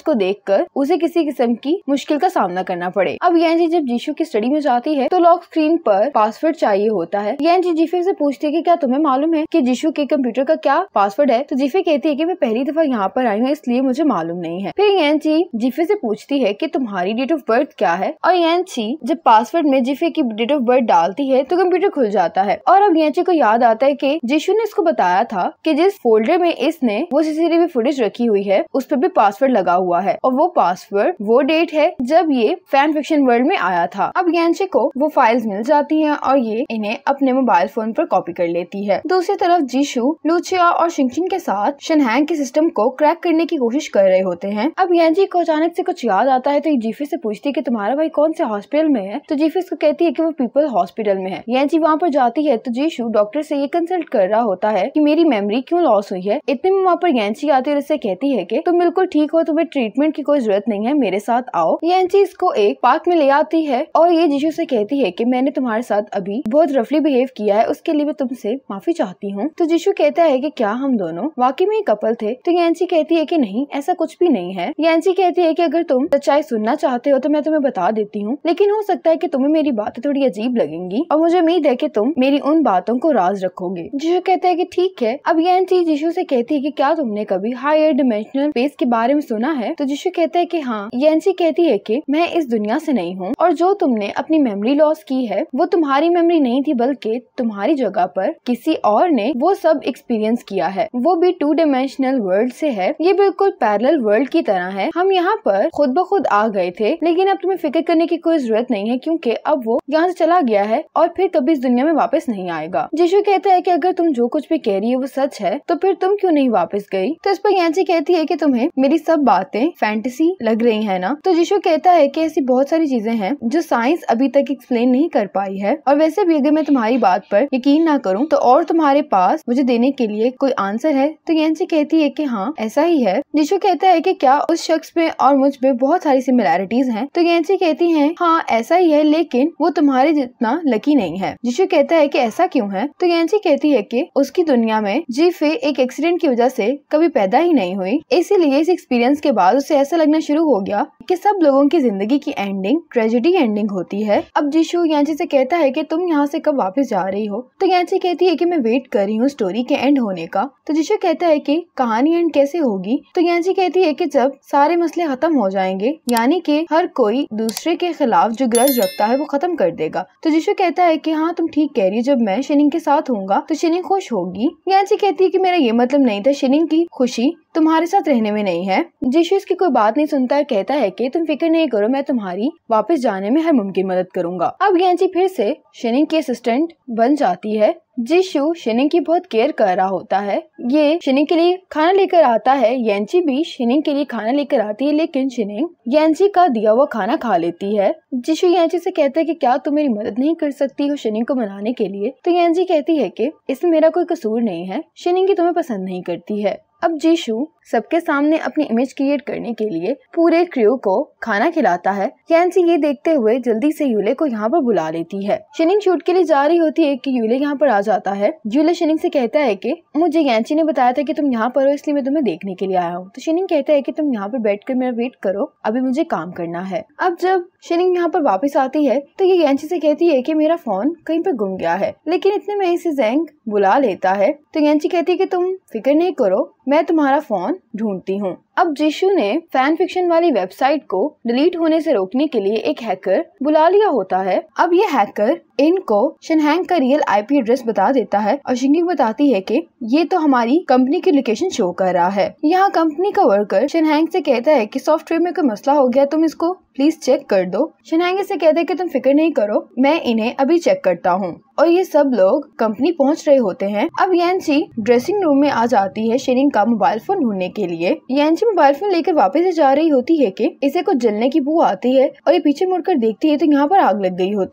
को देखकर उसे किसी किस्म की मुश्किल का सामना करना पड़े। अब येंजी जब जीशू की स्टडी में जाती है तो लॉक स्क्रीन पर पासवर्ड चाहिए होता है। येंजी जीफे से पूछती है कि क्या तुम्हें मालूम है कि जीशू के कंप्यूटर का क्या पासवर्ड है? तो जीफे कहती है कि मैं पहली दफा यहाँ पर आई हूँ इसलिए मुझे मालूम नहीं है। फिर येंजी जीफे से पूछती है कि तुम्हारी डेट ऑफ बर्थ क्या है, और येंजी जब पासवर्ड में जीफे की डेट ऑफ बर्थ डालती है तो कंप्यूटर खुल जाता है। और अब येंजी को याद आता है कि जीशू ने इसको बताया था कि जिस फोल्डर में इसने वो सीसीटीवी फुटेज रखी हुई है उस पर भी पासवर्ड लगा हुआ है, और वो पासवर्ड वो डेट है जब ये फैन फिक्शन वर्ल्ड में आया था। अब येंजी को वो फाइल्स मिल जाती हैं और ये इन्हें अपने मोबाइल फोन पर कॉपी कर लेती है। दूसरी तरफ जीशू लूचिया और शिंगशिंग के साथ शनहैंग के सिस्टम को क्रैक करने की कोशिश कर रहे होते हैं। अब येंजी को अचानक से कुछ याद आता है तो ये जीफे से पूछती है कि तुम्हारा भाई कौन से हॉस्पिटल में है? तो जीफे इसको कहती है कि वो पीपल हॉस्पिटल में है। येंजी वहाँ पर जाती है तो जीशू डॉक्टर से ये कंसल्ट कर रहा होता है कि मेरी मेमोरी क्यों लॉस हुई है। इतने में वहाँ पर येंजी आती है और इससे कहती है कि तुम बिल्कुल ठीक हो, तुम्हें ट्रीटमेंट की कोई जरूरत नहीं है, मेरे साथ आओ। येंजी इसको एक पार्क में ले आती है और ये जीशू से कहती है कि मैंने तुम्हारे साथ अभी बहुत रफली बिहेव किया है, उसके लिए मैं तुमसे माफी चाहती हूँ। तो जीशू कहता है कि क्या हम दोनों वाकई में कपल थे? तो येंजी कहती है कि नहीं, ऐसा कुछ भी नहीं है। येंजी कहती है कि अगर तुम सच्चाई सुनना चाहते हो तो मैं तुम्हें बता देती हूँ, लेकिन हो सकता है कि तुम्हें मेरी बातें थोड़ी अजीब लगेंगी और मुझे उम्मीद है कि तुम मेरी उन बातों को राज रखोगे। जीशू कहता है कि ठीक है। अब येंजी जीशू से कहती है कि क्या तुमने कभी हायर डिमेंशनल स्पेस के बारे में सुना है? तो जीशू कहता है कि हाँ। येंजी कहती है कि मैं इस दुनिया से नहीं हूँ और जो तुमने अपनी मेमोरी लॉस की है वो तुम्हारी मेमोरी नहीं थी, बल्कि तुम्हारी जगह पर किसी और ने वो सब एक्सपीरियंस किया है, वो भी टू डायमेंशनल वर्ल्ड से है। ये बिल्कुल पैरेलल वर्ल्ड की तरह है। हम यहाँ पर खुद ब खुद आ गए थे, लेकिन अब तुम्हें फिक्र करने की कोई जरूरत नहीं है क्योंकि अब वो यहाँ से चला गया है और फिर कभी इस दुनिया में वापस नहीं आएगा। जीशू कहता है कि अगर तुम जो कुछ भी कह रही है वो सच है तो फिर तुम क्यों नहीं वापस गई? तो इस पर येंजी कहती है कि तुम्हें मेरी सब बातें फैंटेसी लग रही है ना? तो जीशू कहता है कि ऐसी बहुत सारी चीजें हैं जो साइंस अभी तक एक्सप्लेन नहीं कर पाई है, और वैसे भी अगर मैं तुम्हारी बात पर यकीन ना करूं तो और तुम्हारे पास मुझे देने के लिए कोई आंसर है? तो येंजी कहती है कि हाँ ऐसा ही है। जीशू कहता है कि क्या उस शख्स में और मुझ में बहुत सारी सिमिलैरिटीज हैं? तो येंजी कहती है हाँ ऐसा ही है, लेकिन वो तुम्हारे जितना लकी नहीं है। जीशू कहता है कि ऐसा क्यों है? तो येंजी कहती है कि उसकी दुनिया में जीफे एक एक्सीडेंट की वजह से कभी पैदा ही नहीं हुई, इसीलिए इस एक्सपीरियंस के बाद उसे ऐसा लगना शुरू हो गया कि सब लोगों की जिंदगी की एंडिंग ट्रेजेडी एंडिंग होती है। अब जीशू येंजी से कहता है कि तुम यहाँ से कब वापस जा रही हो? तो येंजी कहती है कि मैं वेट कर रही हूँ स्टोरी के एंड होने का। तो जीशू कहता है कि कहानी एंड कैसे होगी? तो येंजी कहती है कि जब सारे मसले खत्म हो जाएंगे, यानी कि हर कोई दूसरे के खिलाफ जो ग्रज रखता है वो खत्म कर देगा। तो जीशू कहता है कि हाँ तुम ठीक कह रही हो, जब मैं शिनिंग के साथ होऊंगा तो शिनिंग खुश होगी। येंजी कहती है कि मेरा ये मतलब नहीं था, शिनिंग की खुशी तुम्हारे साथ रहने में नहीं है। जीशू इसकी कोई बात नहीं सुनता है, कहता है कि तुम फिक्र नहीं करो, मैं तुम्हारी वापस जाने में हर मुमकिन मदद करूंगा। अब येंजी फिर से शिनिंग की असिस्टेंट बन जाती है। जीशू शिनिंग की बहुत केयर कर रहा होता है। ये शिनिंग के लिए खाना लेकर आता है, येंजी भी शिनिंग के लिए खाना लेकर आती है, लेकिन शिनिंग येंजी का दिया हुआ खाना खा लेती है। जीशू येंजी से कहता है कि क्या तुम मेरी मदद नहीं कर सकती हो शिनिंग को मनाने के लिए? तो येंजी कहती है कि इसमें मेरा कोई कसूर नहीं है, शिनिंग की तुम्हें पसंद नहीं करती है। अब जीशू सबके सामने अपनी इमेज क्रिएट करने के लिए पूरे क्रू को खाना खिलाता है। येंजी ये देखते हुए जल्दी से यूले को यहाँ पर बुला लेती है। शिनिंग शूट के लिए जा रही होती है कि यूले यहाँ पर आ जाता है। यूले शिनिंग से कहता है कि मुझे येंजी ने बताया था कि तुम यहाँ पर हो, इसलिए मैं तुम्हें देखने के लिए आया हूँ। तो शिनिंग कहता है कि तुम यहाँ पर बैठकर मेरा वेट करो, अभी मुझे काम करना है। अब जब शिनिंग यहाँ पर वापस आती है तो ये येंजी से कहती है कि मेरा फोन कहीं पर गुम गया है, लेकिन इतने में इसे ज़ेंग बुला लेता है। तो येंजी कहती है कि तुम फिक्र नहीं करो, मैं तुम्हारा फोन ढूंढती हूँ। अब जीशू ने फैन फिक्शन वाली वेबसाइट को डिलीट होने से रोकने के लिए एक हैकर बुला लिया होता है। अब ये हैकर इनको शनहैंग का रियल आईपी एड्रेस बता देता है और शिनिंग बताती है कि ये तो हमारी कंपनी की लोकेशन शो कर रहा है। यहाँ कंपनी का वर्कर शनहैंग से कहता है कि सॉफ्टवेयर में कोई मसला हो गया, तुम इसको प्लीज चेक कर दो। शनहैंग से कहता है कि तुम फिक्र नहीं करो, मैं इन्हें अभी चेक करता हूँ। और ये सब लोग कंपनी पहुँच रहे होते हैं। अब येंजी ड्रेसिंग रूम में आ जाती है शिनिंग का मोबाइल फोन ढूंढने के लिए। येंजी मोबाइल फोन लेकर वापस जा रही होती है कि इसे कुछ जलने की बू आती है और ये पीछे मुड़कर देखती है तो यहाँ पर आग लग गई होती है।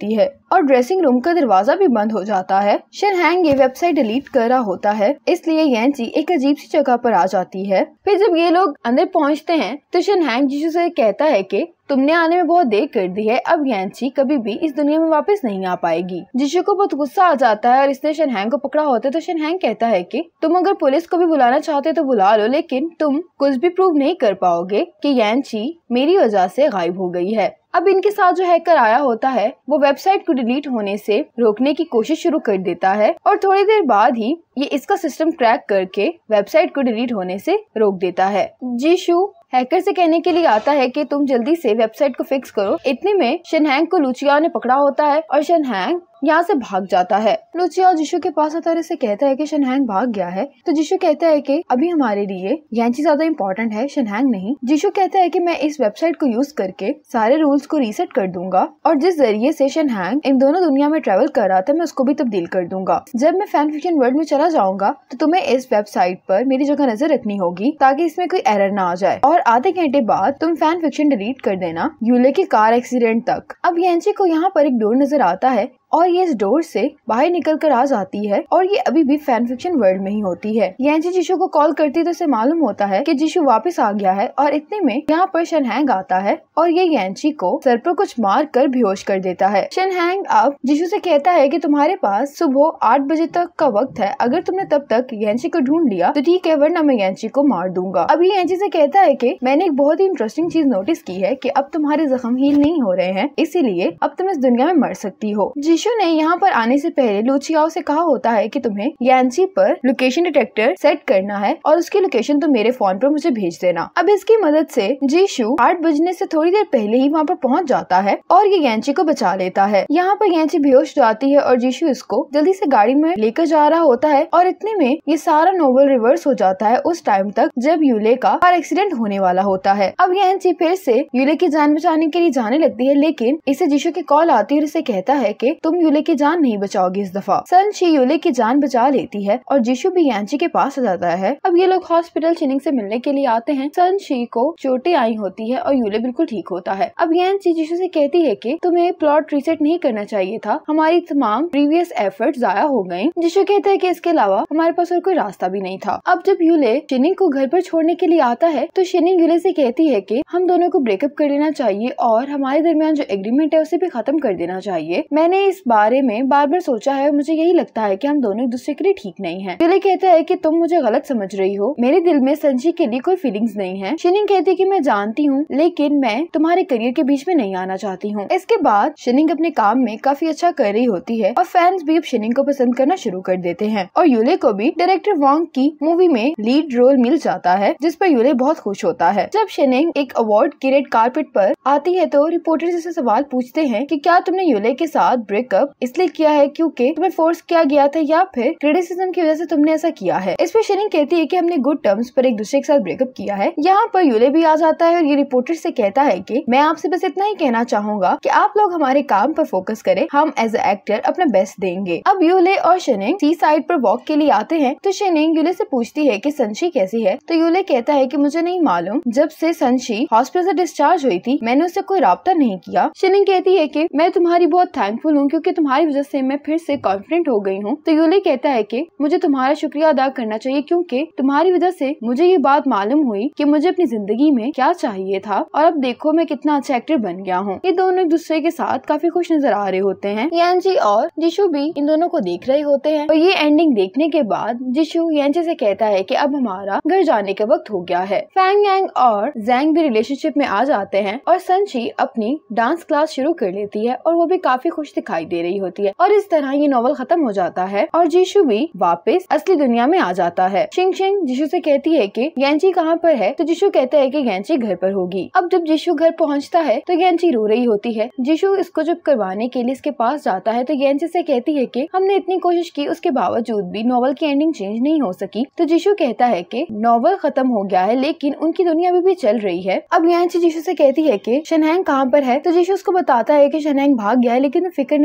और ड्रेसिंग रूम का दरवाजा भी बंद हो जाता है। शनहैंग ये वेबसाइट डिलीट कर रहा होता है, इसलिए यांची एक अजीब सी जगह पर आ जाती है। फिर जब ये लोग अंदर पहुंचते हैं तो शनहैंग जीशू से कहता है कि तुमने आने में बहुत देर कर दी है, अब यांची कभी भी इस दुनिया में वापस नहीं आ पाएगी। जीशू को बहुत गुस्सा आ जाता है और इसने शनहैंग को पकड़ा होता है तो शनहैंग कहता है कि तुम अगर पुलिस को भी बुलाना चाहते तो बुला लो, लेकिन तुम कुछ भी प्रूव नहीं कर पाओगे कि यांची मेरी वजह से गायब हो गई है। अब इनके साथ जो हैकर आया होता है वो वेबसाइट को डिलीट होने से रोकने की कोशिश शुरू कर देता है और थोड़ी देर बाद ही ये इसका सिस्टम क्रैक करके वेबसाइट को डिलीट होने से रोक देता है। जीशू हैकर से कहने के लिए आता है कि तुम जल्दी से वेबसाइट को फिक्स करो। इतने में शनहैंग को लुचिया ने पकड़ा होता है और शनहैंग यहाँ से भाग जाता है। लुचिया जीशू के पास आता है, इसे कहता है कि शनहैंग भाग गया है तो जीशू कहता है कि अभी हमारे लिए यांची ज्यादा इम्पोर्टेंट है, शनहैंग नहीं। जीशू कहता है कि मैं इस वेबसाइट को यूज करके सारे रूल्स को रीसेट कर दूंगा और जिस जरिए से शनहैंग इन दोनों दुनिया में ट्रेवल कर रहा था मैं उसको भी तब्दील कर दूंगा। जब मैं फैन फिक्शन वर्ल्ड में चला जाऊंगा तो तुम्हें इस वेबसाइट पर मेरी जगह नजर रखनी होगी ताकि इसमें कोई एरर ना आ जाए और आधे घंटे बाद तुम फैन फिक्शन डिलीट कर देना यूले की कार एक्सीडेंट तक। अब यांची को यहाँ पर एक डोर नजर आता है और ये इस डोर से बाहर निकल कर आ जाती है और ये अभी भी फैन फिक्शन वर्ल्ड में ही होती है। यांची जीशू को कॉल करती तो उसे मालूम होता है कि जीशू वापस आ गया है और इतने में यहाँ पर शनहैंग आता है और ये यांची को सर पर कुछ मार कर बेहोश कर देता है। शनहैंग अब जीशू से कहता है कि तुम्हारे पास सुबह आठ बजे तक का वक्त है, अगर तुमने तब तक यांची को ढूंढ लिया तो ठीक है, वरना मैं यांची को मार दूंगा। अभी यांची से कहता है कि मैंने एक बहुत ही इंटरेस्टिंग चीज नोटिस की है कि अब तुम्हारे जख्म हील नहीं हो रहे हैं, इसीलिए अब तुम इस दुनिया में मर सकती हो। जीशू ने यहाँ पर आने से पहले लुचियाओ से कहा होता है कि तुम्हें यांची पर लोकेशन डिटेक्टर सेट करना है और उसकी लोकेशन तुम मेरे फोन पर मुझे भेज देना। अब इसकी मदद से जीशू आठ बजने से थोड़ी देर पहले ही वहाँ पर पहुँच जाता है और ये यांची को बचा लेता है। यहाँ पर यांची बेहोश जाती है और जीशू इसको जल्दी से गाड़ी में लेकर जा रहा होता है और इतने में ये सारा नोवेल रिवर्स हो जाता है उस टाइम तक जब यूले का कार एक्सीडेंट होने वाला होता है। अब यांची फिर से यूले की जान बचाने के लिए जाने लगती है, लेकिन इसे जीशू की कॉल आती है और इसे कहता है कि तुम यूले की जान नहीं बचाओगी इस दफा। सनशी यूले की जान बचा लेती है और जीशू भी यांची के पास आ जाता है। अब ये लोग हॉस्पिटल शिनिंग से मिलने के लिए आते हैं। सनशी को चोटें आई होती है और यूले बिल्कुल ठीक होता है। अब यांची जीशू से कहती है कि तुम्हें प्लॉट रीसेट नहीं करना चाहिए था, हमारी तमाम प्रीवियस एफर्ट जाया हो गए। जीशू कहता है कि इसके अलावा हमारे पास और कोई रास्ता भी नहीं था। अब जब यूले शिनिंग को घर पर छोड़ने के लिए आता है तो शिनिंग यूले से कहती है कि हम दोनों को ब्रेकअप कर लेना चाहिए और हमारे दरमियान जो एग्रीमेंट है उसे भी खत्म कर देना चाहिए। मैंने इस बारे में बार बार सोचा है, मुझे यही लगता है कि हम दोनों एक दूसरे के लिए ठीक नहीं हैं। यूले कहता है कि तुम मुझे गलत समझ रही हो, मेरे दिल में सनशी के लिए कोई फीलिंग्स नहीं है। शिनिंग कहती है कि मैं जानती हूँ, लेकिन मैं तुम्हारे करियर के बीच में नहीं आना चाहती हूँ। इसके बाद शिनिंग अपने काम में काफी अच्छा कर रही होती है और फैंस भी अब शिनिंग को पसंद करना शुरू कर देते हैं और यूले को भी डायरेक्टर वांग की मूवी में लीड रोल मिल जाता है, जिस पर यूले बहुत खुश होता है। जब शिनिंग एक अवार्ड की रेड कारपेट पर आती है तो रिपोर्टर से सवाल पूछते हैं कि क्या तुमने यूले के साथ ब्रेकअप इसलिए किया है क्योंकि तुम्हें फोर्स किया गया था या फिर क्रिटिसिज्म की वजह से तुमने ऐसा किया है। इस पर शिनिंग कहती है कि हमने गुड टर्म्स पर एक दूसरे के साथ ब्रेकअप किया है। यहाँ पर यूले भी आ जाता है और ये रिपोर्टर से कहता है कि मैं आपसे बस इतना ही कहना चाहूंगा कि आप लोग हमारे काम पर फोकस करें, हम एज ए एक्टर अपना बेस्ट देंगे। अब यूले और शिनिंग सी साइड पर वॉक के लिए आते हैं तो शिनिंग यूले से पूछती है कि सनशी कैसी है तो यूले कहता है कि मुझे नहीं मालूम, जब से सनशी हॉस्पिटल से डिस्चार्ज हुई थी मैंने उससे कोई राब्ता नहीं किया। शिनिंग कहती है कि मैं तुम्हारी बहुत थैंकफुल हूँ क्योंकि तुम्हारी वजह से मैं फिर से कॉन्फिडेंट हो गई हूँ। तो यूले कहता है कि मुझे तुम्हारा शुक्रिया अदा करना चाहिए क्योंकि तुम्हारी वजह से मुझे ये बात मालूम हुई कि मुझे अपनी जिंदगी में क्या चाहिए था और अब देखो मैं कितना अच्छा एक्टर बन गया हूँ। ये दोनों एक दूसरे के साथ काफी खुश नजर आ रहे होते हैं। यांची और जीशू भी इन दोनों को देख रहे होते हैं और ये एंडिंग देखने के बाद जीशू यांची से कहता है कि अब हमारा घर जाने का वक्त हो गया है। फैंग यांग और जैंग भी रिलेशनशिप में आ जाते हैं और सनशी अपनी डांस क्लास शुरू कर लेती है और वो भी काफी खुश दिखाई दे रही होती है और इस तरह ये नॉवल खत्म हो जाता है और जीशू भी वापस असली दुनिया में आ जाता है। शिंग शिंग जीशू से कहती है कि यांची कहाँ पर है तो जीशू कहता है कि यांची घर पर होगी। अब जब जीशू घर पहुँचता है तो यांची रो रही होती है। जीशू इसको जब करवाने के लिए इसके पास जाता है तो यांची से कहती है कि हमने इतनी कोशिश की उसके बावजूद भी नॉवल की एंडिंग चेंज नहीं हो सकी। तो जीशू कहता है कि नॉवल खत्म हो गया है लेकिन उनकी दुनिया अभी भी चल रही है। अब यांची जीशू से कहती है कि शनहैंग कहाँ पर है तो जीशू उसको बताता है कि शनहैंग भाग गया है, लेकिन फिक्र नहीं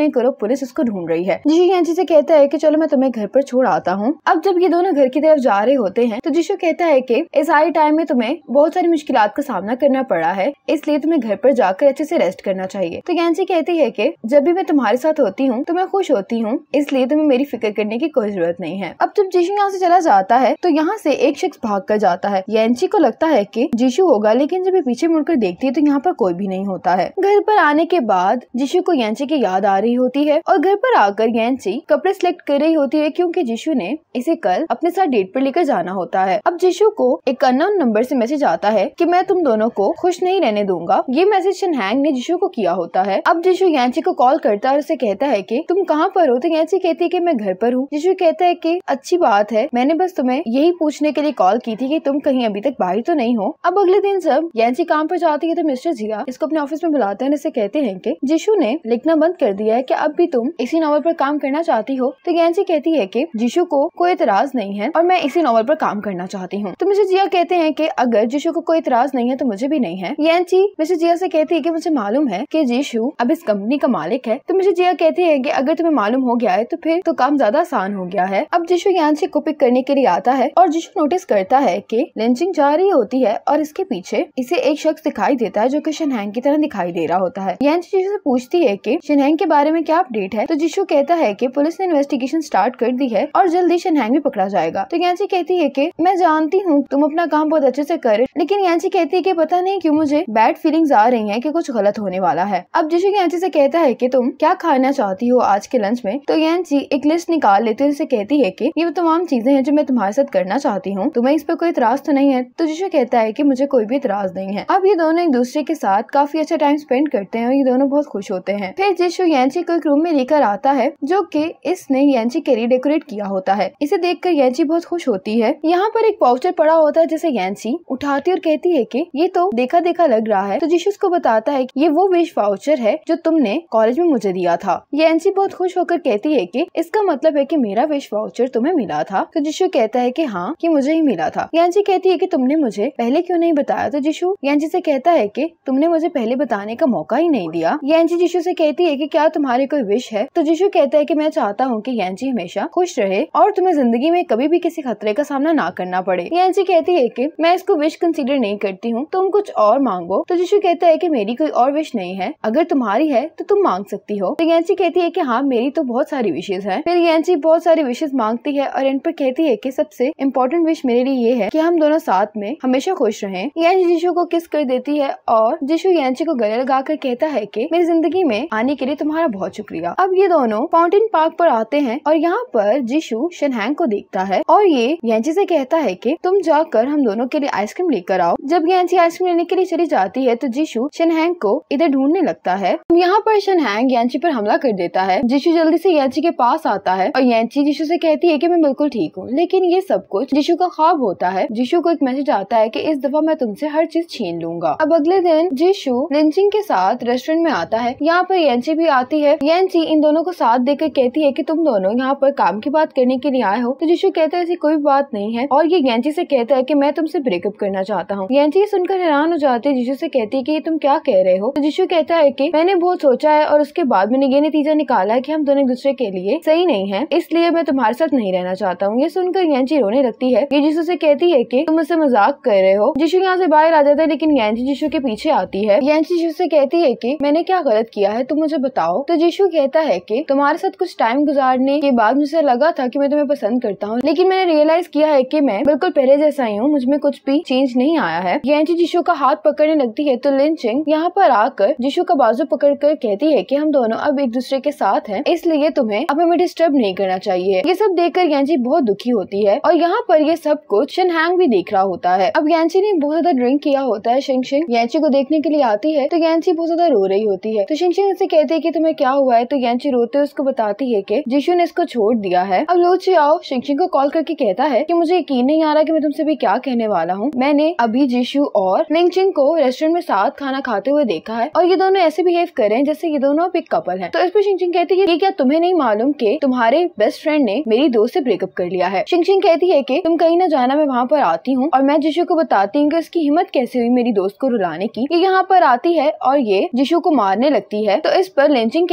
नहीं करो, पुलिस उसको ढूंढ रही है। जिशु यांची से कहता है कि चलो मैं तुम्हें घर पर छोड़ आता हूँ। अब जब ये दोनों घर की तरफ जा रहे होते हैं तो जिशु कहता है कि इस हाई टाइम में तुम्हें बहुत सारी मुश्किलात का सामना करना पड़ा है, इसलिए तुम्हें घर पर जाकर अच्छे से रेस्ट करना चाहिए। तो यांची कहती है कि जब भी मैं तुम्हारे साथ होती हूँ तो मैं खुश होती हूँ, इसलिए तुम्हें मेरी फिक्र करने की कोई जरूरत नहीं है। अब जब जिशु यहाँ से चला जाता है तो यहाँ से एक शख्स भाग कर जाता है। यांची को लगता है कि जिशु होगा, लेकिन जब ये पीछे मुड़कर देखती है तो यहाँ पर कोई भी नहीं होता है। घर पर आने के बाद जिशु को यांची की याद आ रही होती है और घर पर आकर यांची कपड़े सिलेक्ट कर रही होती है, क्योंकि जिशु ने इसे कल अपने साथ डेट पर लेकर जाना होता है। अब जिशु को एक अननोन नंबर से मैसेज आता है कि मैं तुम दोनों को खुश नहीं रहने दूंगा। ये मैसेज शनहैंग ने जिशु को किया होता है। अब जिशु यांची को कॉल करता है और उसे कहता है कि तुम कहाँ पर हो। तो यांची कहती है कि मैं घर पर हूँ। जिशु कहता है कि अच्छी बात है, मैंने बस तुम्हें यही पूछने के लिए कॉल की थी कि तुम कहीं अभी तक बाहर तो नहीं हो। अब अगले दिन जब यांची काम पर जाती है तो मिस्टर जिया इसको अपने ऑफिस में बुलाते हैं, इसे कहते हैं कि जिशु ने लिखना बंद कर दिया है, कि अब भी तुम इसी नॉवल पर काम करना चाहती हो। तो यांची कहती है कि जिशु को कोई इतराज नहीं है और मैं इसी नॉवल पर काम करना चाहती हूँ। तो मिस्टर जिया कहते हैं कि अगर जिशु को कोई इतराज नहीं है तो मुझे भी नहीं है। यांची मिस्टर जिया से कहती है कि मुझे मालूम है कि जिशु अब इस कंपनी का मालिक है। तो मिस्टर जिया कहते हैं कि अगर तुम्हें मालूम हो गया है तो फिर तो काम ज्यादा आसान हो गया है। अब जिशु यांची को पिक करने के लिए आता है और जिशु नोटिस करता है कि लिंचिंग जा रही होती है और इसके पीछे इसे एक शख्स दिखाई देता है जो कि शनहैंग की तरह दिखाई दे रहा होता है। यांची जिशु से पूछती है कि शनहैंग के बारे में क्या अपडेट है। तो जिशु कहता है कि पुलिस ने इन्वेस्टिगेशन स्टार्ट कर दी है और जल्दी शनहैंग भी पकड़ा जाएगा। तो यांची कहती है कि मैं जानती हूँ तुम अपना काम बहुत अच्छे से कर, लेकिन यांची कहती है कि पता नहीं क्यों मुझे बैड फीलिंग्स आ रही हैं कि कुछ गलत होने वाला है। अब जिशु यांची से कहता है कि तुम क्या खाना चाहती हो आज के लंच में। तो यांची एक लिस्ट निकाल लेते हुए उसे कहती है कि ये वो तमाम चीजें हैं जो मैं तुम्हारे साथ करना चाहती हूँ, तुम्हें इस पर कोई इतराज तो नहीं है। तो जिशु कहता है कि मुझे कोई भी इतराज नहीं है। अब ये दोनों एक दूसरे के साथ काफी अच्छा टाइम स्पेंड करते हैं और ये दोनों बहुत खुश होते हैं। फिर जिशु यांची को एक रूम में लेकर आता है जो कि इसने यांची के लिए डेकोरेट किया होता है। इसे देखकर यांची बहुत खुश होती है। यहाँ पर एक पाउचर पड़ा होता है जिसे यांची उठाती और कहती है कि ये तो देखा देखा लग रहा है। तो जिशु उसको बताता है कि ये वो विश वाउचर है जो तुमने कॉलेज में मुझे दिया था। यांची बहुत खुश होकर कहती है कि इसका मतलब है कि मेरा विश वाउचर तुम्हें मिला था। तो जिशु कहता है कि हाँ, कि मुझे ही मिला था। यांची कहती है कि तुमने मुझे पहले क्यों नहीं बताया। तो जिशु यांची से कहता है कि तुमने मुझे पहले बताने का मौका ही नहीं दिया। यांची जिशु से कहती है कि क्या तुम्हारी कोई विश है। तो जिशु कहता है कि मैं चाहता हूँ कि यांची हमेशा खुश रहे और तुम्हें जिंदगी में कभी भी किसी खतरे का सामना ना करना पड़े। यांची कहती है कि मैं इसको विश कंसीडर नहीं करती हूँ, तुम कुछ और मांगो। तो जिशु कहता है कि मेरी कोई और विश नहीं है, अगर तुम्हारी है तो तुम मांग सकती हो। तो यांची कहती है कि हाँ, मेरी तो बहुत सारी विशेष हैं। फिर यांची बहुत सारी विशेष मांगती है और इन पर कहती है कि सबसे इम्पोर्टेंट विश मेरे लिए ये है कि हम दोनों साथ में हमेशा खुश रहें। यांची जिशु को किस कर देती है और जिशु यांची को गले लगाकर कहता है कि मेरी जिंदगी में आने के लिए तुम्हारा बहुत शुक्रिया। अब ये दोनों फाउंटेन पार्क पर आते हैं और यहाँ पर जिशु शनहैंग को देखता है और ये यांची से कहता है कि तुम जाकर हम दोनों के लिए आइसक्रीम लेकर आओ। जब यांची आइसक्रीम लेने के लिए चली जाती है तो जिशु शनहैंग को इधर ढूंढने लगता है। यहाँ पर शनहैंग यांची पर हमला कर देता है। जिशु जल्दी से यांची के पास आता है और यांची जिशु से कहती है कि मैं बिल्कुल ठीक हूँ, लेकिन ये सब कुछ जिशु का ख्वाब होता है। जिशु को एक मैसेज आता है कि इस दफा मैं तुमसे हर चीज छीन लूंगा। अब अगले दिन जिशु लिंचिंग के साथ रेस्टोरेंट में आता है। यहाँ पर यांची भी आती है। यांची इन दोनों को साथ देकर कहती है कि तुम दोनों यहाँ पर काम की बात करने के लिए आए हो। तो जिशु कहता है ऐसी कोई बात नहीं है और ये यांची से कहता है कि मैं तुमसे ब्रेकअप करना चाहता हूँ। यांची सुनकर हैरान हो जाती है। जिशु से कहती है कि ये तुम क्या कह रहे हो। तो जिशु कहता है कि मैंने बहुत सोचा है और उसके बाद मैंने ये नतीजा निकाला है कि हम दोनों एक दूसरे के लिए सही नहीं है, इसलिए मैं तुम्हारे साथ नहीं रहना चाहता हूँ। ये सुनकर यांची रोने लगती है। ये जिशु से कहती है कि तुम मुझसे मजाक कर रहे हो। जिशु यहाँ से बाहर आ जाता है, लेकिन यांची जिशु के पीछे आती है। यांची जिशु से कहती है कि मैंने क्या गलत किया है, तुम मुझे बताओ। तो जिशु कहता है कि तुम्हारे साथ कुछ टाइम गुजारने के बाद मुझे लगा था कि मैं तुम्हें पसंद करता हूँ, लेकिन मैंने रियलाइज किया है कि मैं बिल्कुल पहले जैसा ही हूँ, मुझमें कुछ भी चेंज नहीं आया है। यांची जिशु का हाथ पकड़ने लगती है तो लिंचिंग यहाँ पर आकर जिशु का बाजू पकड़कर कहती है कि हम दोनों अब एक दूसरे के साथ हैं, इसलिए तुम्हें अब हमें डिस्टर्ब नहीं करना चाहिए। ये सब देखकर यांची बहुत दुखी होती है और यहाँ पर ये सब कुछ शनहैंग भी देख रहा होता है। अब यांची ने बहुत ज्यादा ड्रिंक किया होता है। शिंगशिंग यांची को देखने के लिए आती है तो यांची बहुत ज्यादा रो रही होती है। तो शिंगशिंग उससे कहती है कि तुम्हें क्या हुआ है। तो यांची रोते उसको बताती है कि जिशु ने इसको छोड़ दिया है। अब लू चियाओ शिंगशिंग को कॉल करके कहता है कि मुझे यकीन नहीं आ रहा कि मैं तुमसे भी क्या कहने वाला हूँ। मैंने अभी जिशु और लिंचिंग को रेस्टोरेंट में साथ खाना खाते हुए देखा है और ये दोनों ऐसे बिहेव कर रहे हैं जैसे ये दोनों एक कपल हैं। तो इस पर शिंगशिंग कहती है कि क्या तुम्हें नहीं मालूम कि तुम्हारे बेस्ट फ्रेंड ने मेरी दोस्त से ब्रेकअप कर लिया है। शिंगशिंग कहती है कि तुम कहीं ना जाना, मैं वहाँ पर आती हूँ और मैं जिशु को बताती हूँ कि उसकी हिम्मत कैसे हुई मेरी दोस्त को रुलाने की। ये यहाँ पर आती है और ये जिशु को मारने लगती है। तो इस पर लिंचिंग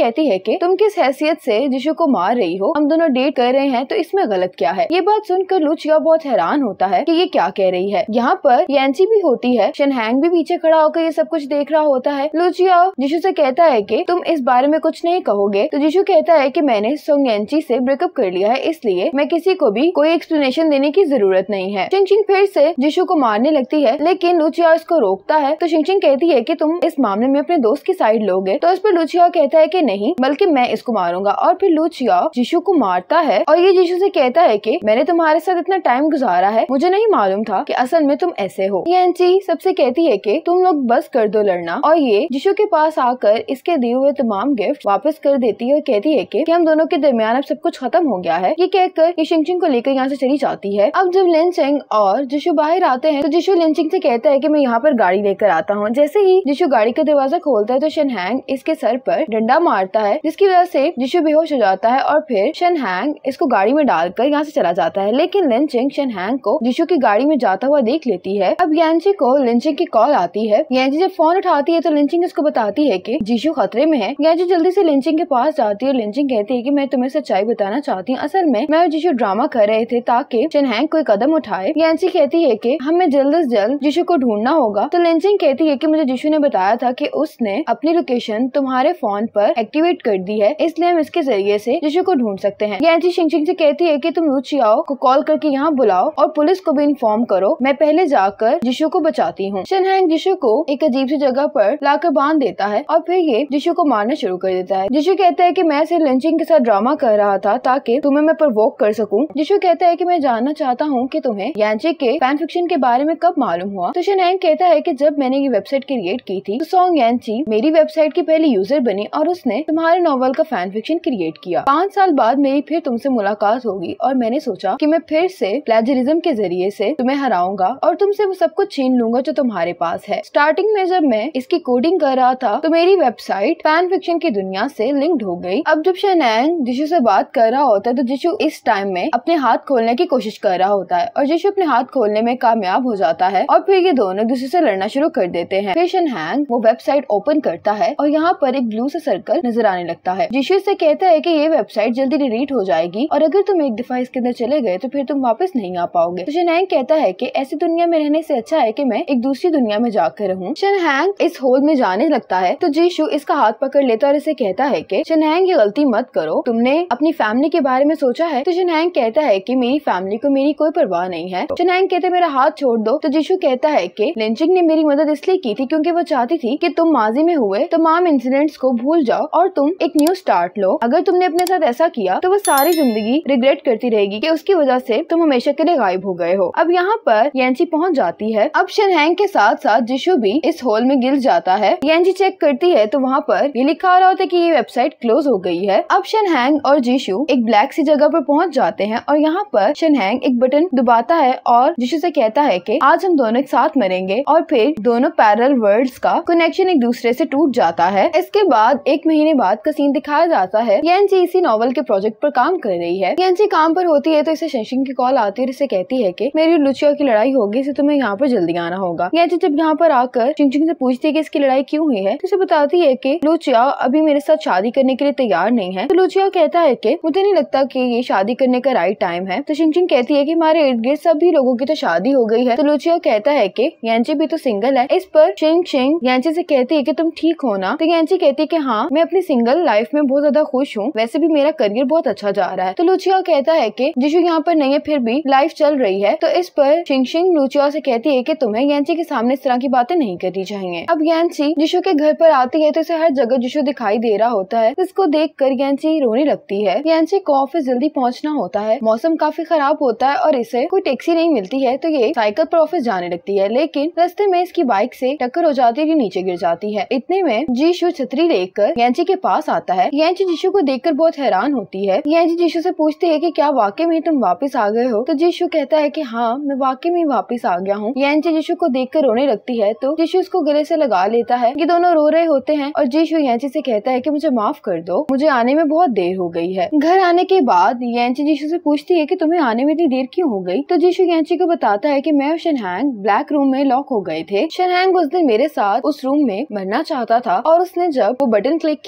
कहती है कि तुम किस हैसियत से जिशु को मार रही हो, हम दोनों डेट कर रहे हैं तो इसमें गलत क्या है। ये बात सुनकर लुचिया बहुत हैरान होता है कि ये क्या कह रही है। यहाँ पर यांची भी होती है, शनहैंग भी पीछे खड़ा होकर ये सब कुछ देख रहा होता है। लुचिया जिशु से कहता है कि तुम इस बारे में कुछ नहीं कहोगे, तो जिशु कहता है कि मैंने सोंग यांची से ब्रेकअप कर लिया है, इसलिए मैं किसी को भी कोई एक्सप्लेनेशन देने की जरूरत नहीं है। शिंगशिंग फिर से जिशु को मारने लगती है, लेकिन लुचिया इसको रोकता है। तो शिंगशिंग कहती है कि तुम इस मामले में अपने दोस्त की साइड लोगे, तो इस पर लुचिया कहता है कि नहीं, बल्कि मैं इसको मारूंगा। और फिर लुचिया जिशु को मारता है और ये जिशु से कहता है कि मैंने तुम्हारे साथ इतना टाइम गुजारा है, मुझे नहीं मालूम था कि असल में तुम ऐसे हो। यांची सबसे कहती है कि तुम लोग बस कर दो लड़ना, और ये जिशु के पास आकर इसके दिए हुए तमाम गिफ्ट वापस कर देती है और कहती है कि हम दोनों के दरमियान अब सब कुछ खत्म हो गया है। ये कहकर ये शिंगशिंग को लेकर यहाँ से चली जाती है। अब जब लिनचिंग और जिशु बाहर आते हैं तो जिशु लिनचिंग से कहता है कि मैं यहाँ पर गाड़ी लेकर आता हूँ। जैसे ही जिशु गाड़ी का दरवाजा खोलता है तो शनहैंग इसके सर पर डंडा मारता है, जिसकी वजह से जिशु बेहोश हो जाता है और फिर शनहैंग इसको गाड़ी में डालकर यहाँ से चला जाता है। लेकिन लिनचिंग शनहैंग को जिशु की गाड़ी में जाता हुआ देख लेती है। अब यांची को लिनचिंग की कॉल आती है। यांची जब फोन उठाती है तो लिनचिंग इसको बताती है कि जिशु खतरे में है। यांची जल्दी से लिनचिंग के पास जाती है। लिनचिंग कहती है कि मैं तुम्हें सच्चाई बताना चाहती हूँ, असल में मैं और जिशु ड्रामा कर रहे थे ताकि शनहैंग कोई कदम उठाए। यांची कहती है कि हमें जल्द से जल्द जिशु को ढूंढना होगा। तो लिनचिंग कहती है कि मुझे जिशु ने बताया था कि उसने अपनी लोकेशन तुम्हारे फोन पर एक्टिवेट कर दी है, इसलिए हम इसके जरिए से जिशु को ढूंढ सकते हैं। यांची शिंगशिंग से कहती है कि तुम लुचियाओ को कॉल करके यहाँ बुलाओ और पुलिस को भी इन्फॉर्म करो, मैं पहले जाकर जिशु को बचाती हूँ। शनहैंग जिशु को एक अजीब सी जगह पर लाकर बांध देता है और फिर ये जिशु को मारना शुरू कर देता है। जिशु कहता है कि मैं सिर्फ लिनचिंग के साथ ड्रामा कर रहा था ताकि तुम्हें मैं प्रवोक कर सकूं। जिशु कहता है कि मैं जानना चाहता हूँ कि तुम्हें यांची के फैन फिक्शन के बारे में कब मालूम हुआ। तो शनहैंग कहता है कि जब मैंने ये वेबसाइट क्रिएट की थी तो सोंग यांची मेरी वेबसाइट की पहली यूजर बनी और उसने तुम्हारे नॉवल का फैन फिक्शन क्रिएट किया। पाँच साल बाद मेरी फिर तुमसे मुलाकात होगी और मैंने सोचा कि मैं फिर से प्लेजरिज्म के जरिए से तुम्हें हराऊंगा और तुमसे वो सब कुछ छीन लूंगा जो तुम्हारे पास है। स्टार्टिंग में जब मैं इसकी कोडिंग कर रहा था तो मेरी वेबसाइट फैन फिक्शन की दुनिया से लिंक्ड हो गई। अब जब शनहैंग जिशु से बात कर रहा होता है तो जिशु इस टाइम में अपने हाथ खोलने की कोशिश कर रहा होता है और जिशु अपने हाथ खोलने में कामयाब हो जाता है और फिर ये दोनों एक दूसरे से लड़ना शुरू कर देते हैं। फिर शनहैंग वो वेबसाइट ओपन करता है और यहाँ पर एक ब्लू सा सर्कल नजर आने लगता है। जिशु से कहता है कि ये वेबसाइट जल्दी डिलीट हो जाएगी और अगर तुम एक दफा इसके अंदर चले गए तो फिर तुम वापस नहीं आ पाओगे। तो शनहैंग कहता है कि ऐसी दुनिया में रहने से अच्छा है कि मैं एक दूसरी दुनिया में जाकर रहूं। शनहैंग इस होल में जाने लगता है तो जिशु इसका हाथ पकड़ लेता है और इसे कहता है कि शनहैंग ये गलती मत करो, तुमने अपनी फैमिली के बारे में सोचा है। तो शनहैंग कहता है कि मेरी फैमिली को मेरी कोई परवाह नहीं है। तो शनहैंग कहते मेरा हाथ छोड़ दो। तो जिशु कहता है कि लिनचिंग ने मेरी मदद इसलिए की थी क्योंकि वो चाहती थी कि तुम माजी में हुए तमाम इंसिडेंट्स को भूल जाओ और तुम एक न्यू स्टार्ट लो। अगर तुमने अपने साथ ऐसा किया तो वो सारी जिंदगी रिग्रेट करती रहेगी कि उसकी वजह से तुम हमेशा के लिए गायब हो गए हो। अब यहाँ पर यांची पहुँच जाती है। अब शनहैंग के साथ साथ जिशु भी इस होल में गिर जाता है। यांची चेक करती है तो वहाँ पर ये लिखा आ रहा होता है कि ये वेबसाइट क्लोज हो गई है। अब शनहैंग और जिशु एक ब्लैक सी जगह पर पहुँच जाते हैं और यहाँ पर शनहैंग एक बटन दबाता है और जिशु से कहता है कि आज हम दोनों एक साथ मरेंगे और फिर दोनों पैरेलल वर्ल्ड्स का कनेक्शन एक दूसरे से टूट जाता है। इसके बाद एक महीने बाद का सीन दिखाया जाता है। यांची इसी नॉवल के प्रोजेक्ट पर काम कर रही है। यांची काम पर होती है तो इसे शिंगशिंग की कॉल आती है और इसे कहती है कि मेरी लुचिया की लड़ाई होगी, इसे तुम्हें यहाँ पर जल्दी आना होगा। यांची जब यहाँ पर आकर शिंगशिंग से पूछती है कि इसकी लड़ाई क्यों हुई है तो इसे बताती है कि लुचिया अभी मेरे साथ शादी करने के लिए तैयार नहीं है। तो लुचिया कहता है कि मुझे नहीं लगता कि ये शादी करने का राइट टाइम है। तो शिंगशिंग कहती है कि हमारे इर्द गिर्द सभी लोगों की तो शादी हो गई है। तो लुचिया कहता है कि यांची भी तो सिंगल है। इस पर शिंगशिंग यांची से कहती है कि तुम ठीक हो ना। तो यांची कहती है कि हाँ, मैं अपनी सिंगल लाइफ में बहुत ज्यादा खुश हूँ, वैसे भी मेरा करियर बहुत अच्छा जा रहा है। तो लुचिया कहता है कि जिशु यहाँ पर नहीं है फिर भी लाइफ चल रही है। तो इस पर शिंगशिंग लुचिया से कहती है कि तुम्हें यांची के सामने इस तरह की बातें नहीं करनी चाहिए। अब यांची जिशु के घर पर आती है तो इसे हर जगह जिशु दिखाई दे रहा होता है। इसको देख कर यांची रोने लगती है। यांची को ऑफिस जल्दी पहुँचना होता है। मौसम काफी खराब होता है और इसे कोई टैक्सी नहीं मिलती है तो ये साइकिल पर ऑफिस जाने लगती है, लेकिन रास्ते में इसकी बाइक से टक्कर हो जाती है, नीचे गिर जाती है। इतने में जिशु छतरी लेकर यांची के पास आता है। यांची जिशु को देखकर बहुत हैरान होती है। यांची जिशु से पूछती है कि क्या वाकई में तुम वापस आ गए हो। तो जिशु कहता है कि हाँ, मैं वाकई में वापस आ गया हूँ। यांची जिशु को देखकर रोने लगती है तो जिशु उसको गले से लगा लेता है। ये दोनों रो रहे होते हैं और जिशु यांची से कहता है कि मुझे माफ कर दो, मुझे आने में बहुत देर हो गई है। घर आने के बाद यांची जिशु से पूछती है कि तुम्हें आने में इतनी देर क्यों हो गई। तो जिशु यांची को बताता है कि मैं और शनहैंग ब्लैक रूम में लॉक हो गए थे। शनहैंग उस दिन मेरे साथ उस रूम में मरना चाहता था और उसने जब वो बटन क्लिक किया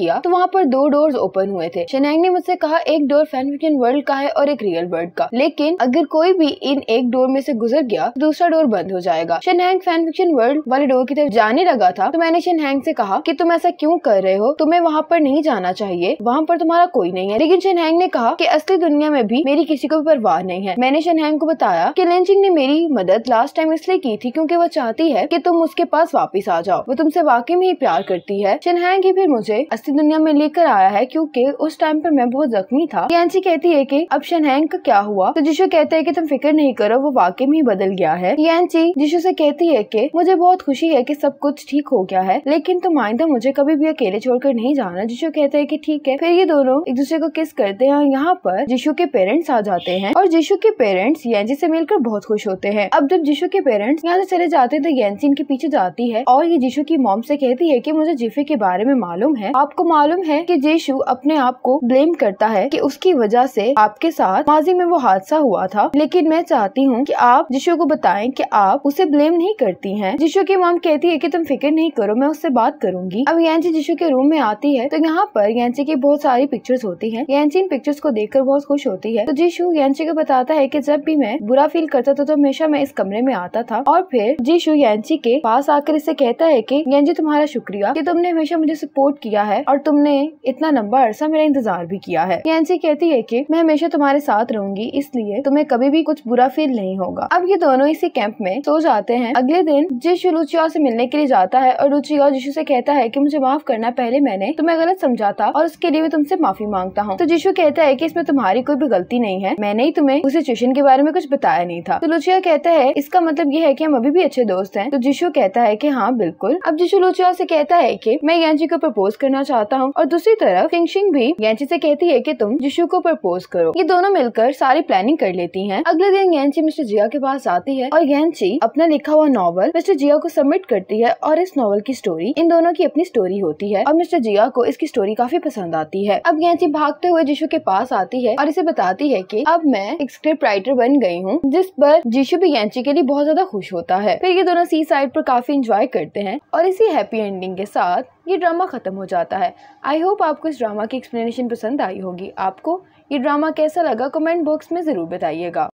किया तो वहाँ पर दो डोर्स ओपन हुए थे। शनैंग ने मुझसे कहा एक डोर फैन फिक्शन वर्ल्ड का है और एक रियल वर्ल्ड का, लेकिन अगर कोई भी इन एक डोर में से गुजर गया तो दूसरा डोर बंद हो जाएगा। शनैंग फैन फिक्शन वर्ल्ड वाले डोर की तरफ जाने लगा था तो मैंने शनैंग से कहा कि तुम ऐसा क्यों कर रहे हो, तुम्हें वहाँ पर नहीं जाना चाहिए, वहाँ पर तुम्हारा कोई नहीं है। लेकिन शनैंग ने कहा कि असली दुनिया में भी मेरी किसी को भी परवाह नहीं है। मैंने शनैंग को बताया कि लिंचिंग ने मेरी मदद लास्ट टाइम इसलिए की थी क्योंकि वो चाहती है कि तुम उसके पास वापस आ जाओ, वो तुमसे वाकई में ही प्यार करती है। शनैंग ही फिर मुझे असली दुनिया में लेकर आया है क्योंकि उस टाइम पर मैं बहुत जख्मी था। यांची कहती है कि अब शनैंग का क्या हुआ तो जिशु कहता है कि तुम फिक्र नहीं करो, वो वाकई में ही बदल गया है। यांची जिशु से कहती है कि मुझे बहुत खुशी है कि सब कुछ ठीक हो गया है, लेकिन तुम आइंदा मुझे कभी भी अकेले छोड़कर नहीं जाना। जिशु कहता है कि ठीक है। फिर ये दोनों एक दूसरे को किस करते हैं और यहाँ पर जिशु के पेरेंट्स आ जाते हैं और जिशु के पेरेंट्स यांची से मिलकर बहुत खुश होते हैं। अब जब जिशु के पेरेंट्स यहाँ से चले जाते हैं तो यांची इनके पीछे जाती है और ये जिशु की मॉम से कहती है कि मुझे जिफे के बारे में मालूम है, आपको मालूम है कि जिशु अपने आप को ब्लेम करता है कि उसकी वजह से आपके साथ माजी में वो हादसा हुआ था, लेकिन मैं चाहती हूँ कि आप जिशु को बताएं कि आप उसे ब्लेम नहीं करती हैं। जिशु की मॉम कहती है कि तुम फिक्र नहीं करो, मैं उससे बात करूंगी। अब यांची जिशु के रूम में आती है तो यहाँ पर यांची की बहुत सारी पिक्चर्स होती हैं। यांची इन पिक्चर्स को देखकर बहुत खुश होती है तो जिशु यांची को बताता है कि जब भी मैं बुरा फील करता था तो हमेशा मैं इस कमरे में आता था। और फिर जिशु यांची के पास आकर इसे कहता है कि यांची तुम्हारा शुक्रिया कि तुमने हमेशा मुझे सपोर्ट किया है और तुमने इतना लंबा अरसा मेरा इंतजार भी किया है। यांची कहती है कि मैं हमेशा तुम्हारे साथ रहूंगी, इसलिए तुम्हें कभी भी कुछ बुरा फील नहीं होगा। अब ये दोनों इसी कैंप में सो जाते हैं। अगले दिन जिशु लुचिया से मिलने के लिए जाता है और लुचिया जिशु से कहता है कि मुझे माफ करना, पहले मैंने तुम्हें गलत समझा था और उसके लिए मैं तुमसे माफी मांगता हूँ। तो जिशु कहता है कि इसमें तुम्हारी कोई भी गलती नहीं है, मैंने ही तुम्हें उस सिचुएशन के बारे में कुछ बताया नहीं था। तो लुचिया कहता है इसका मतलब ये है कि हम अभी भी अच्छे दोस्त हैं। तो जिशु कहता है कि हाँ बिल्कुल। अब जिशु लुचिया से कहता है कि मैं यांची को प्रपोज करना चाहता हूँ और दूसरी तरफ शिंगशिंग भी यांची से कहती है कि तुम जिशु को प्रपोज करो। ये दोनों मिलकर सारी प्लानिंग कर लेती हैं। अगले दिन यांची मिस्टर जिया के पास आती है और यांची अपना लिखा हुआ नॉवल मिस्टर जिया को सबमिट करती है और इस नॉवल की स्टोरी इन दोनों की अपनी स्टोरी होती है और मिस्टर जिया को इसकी स्टोरी काफी पसंद आती है। अब यांची भागते हुए जिशु के पास आती है और इसे बताती है कि अब मैं एक स्क्रिप्ट राइटर बन गई हूँ, जिस पर जिशु भी यांची के लिए बहुत ज्यादा खुश होता है। फिर ये दोनों सी साइड पर काफी एंजॉय करते हैं और इसी हैप्पी एंडिंग के साथ ये ड्रामा खत्म हो जाता है। आई होप आपको इस ड्रामा की एक्सप्लेनेशन पसंद आई होगी। आपको ये ड्रामा कैसा लगा कमेंट बॉक्स में जरूर बताइएगा।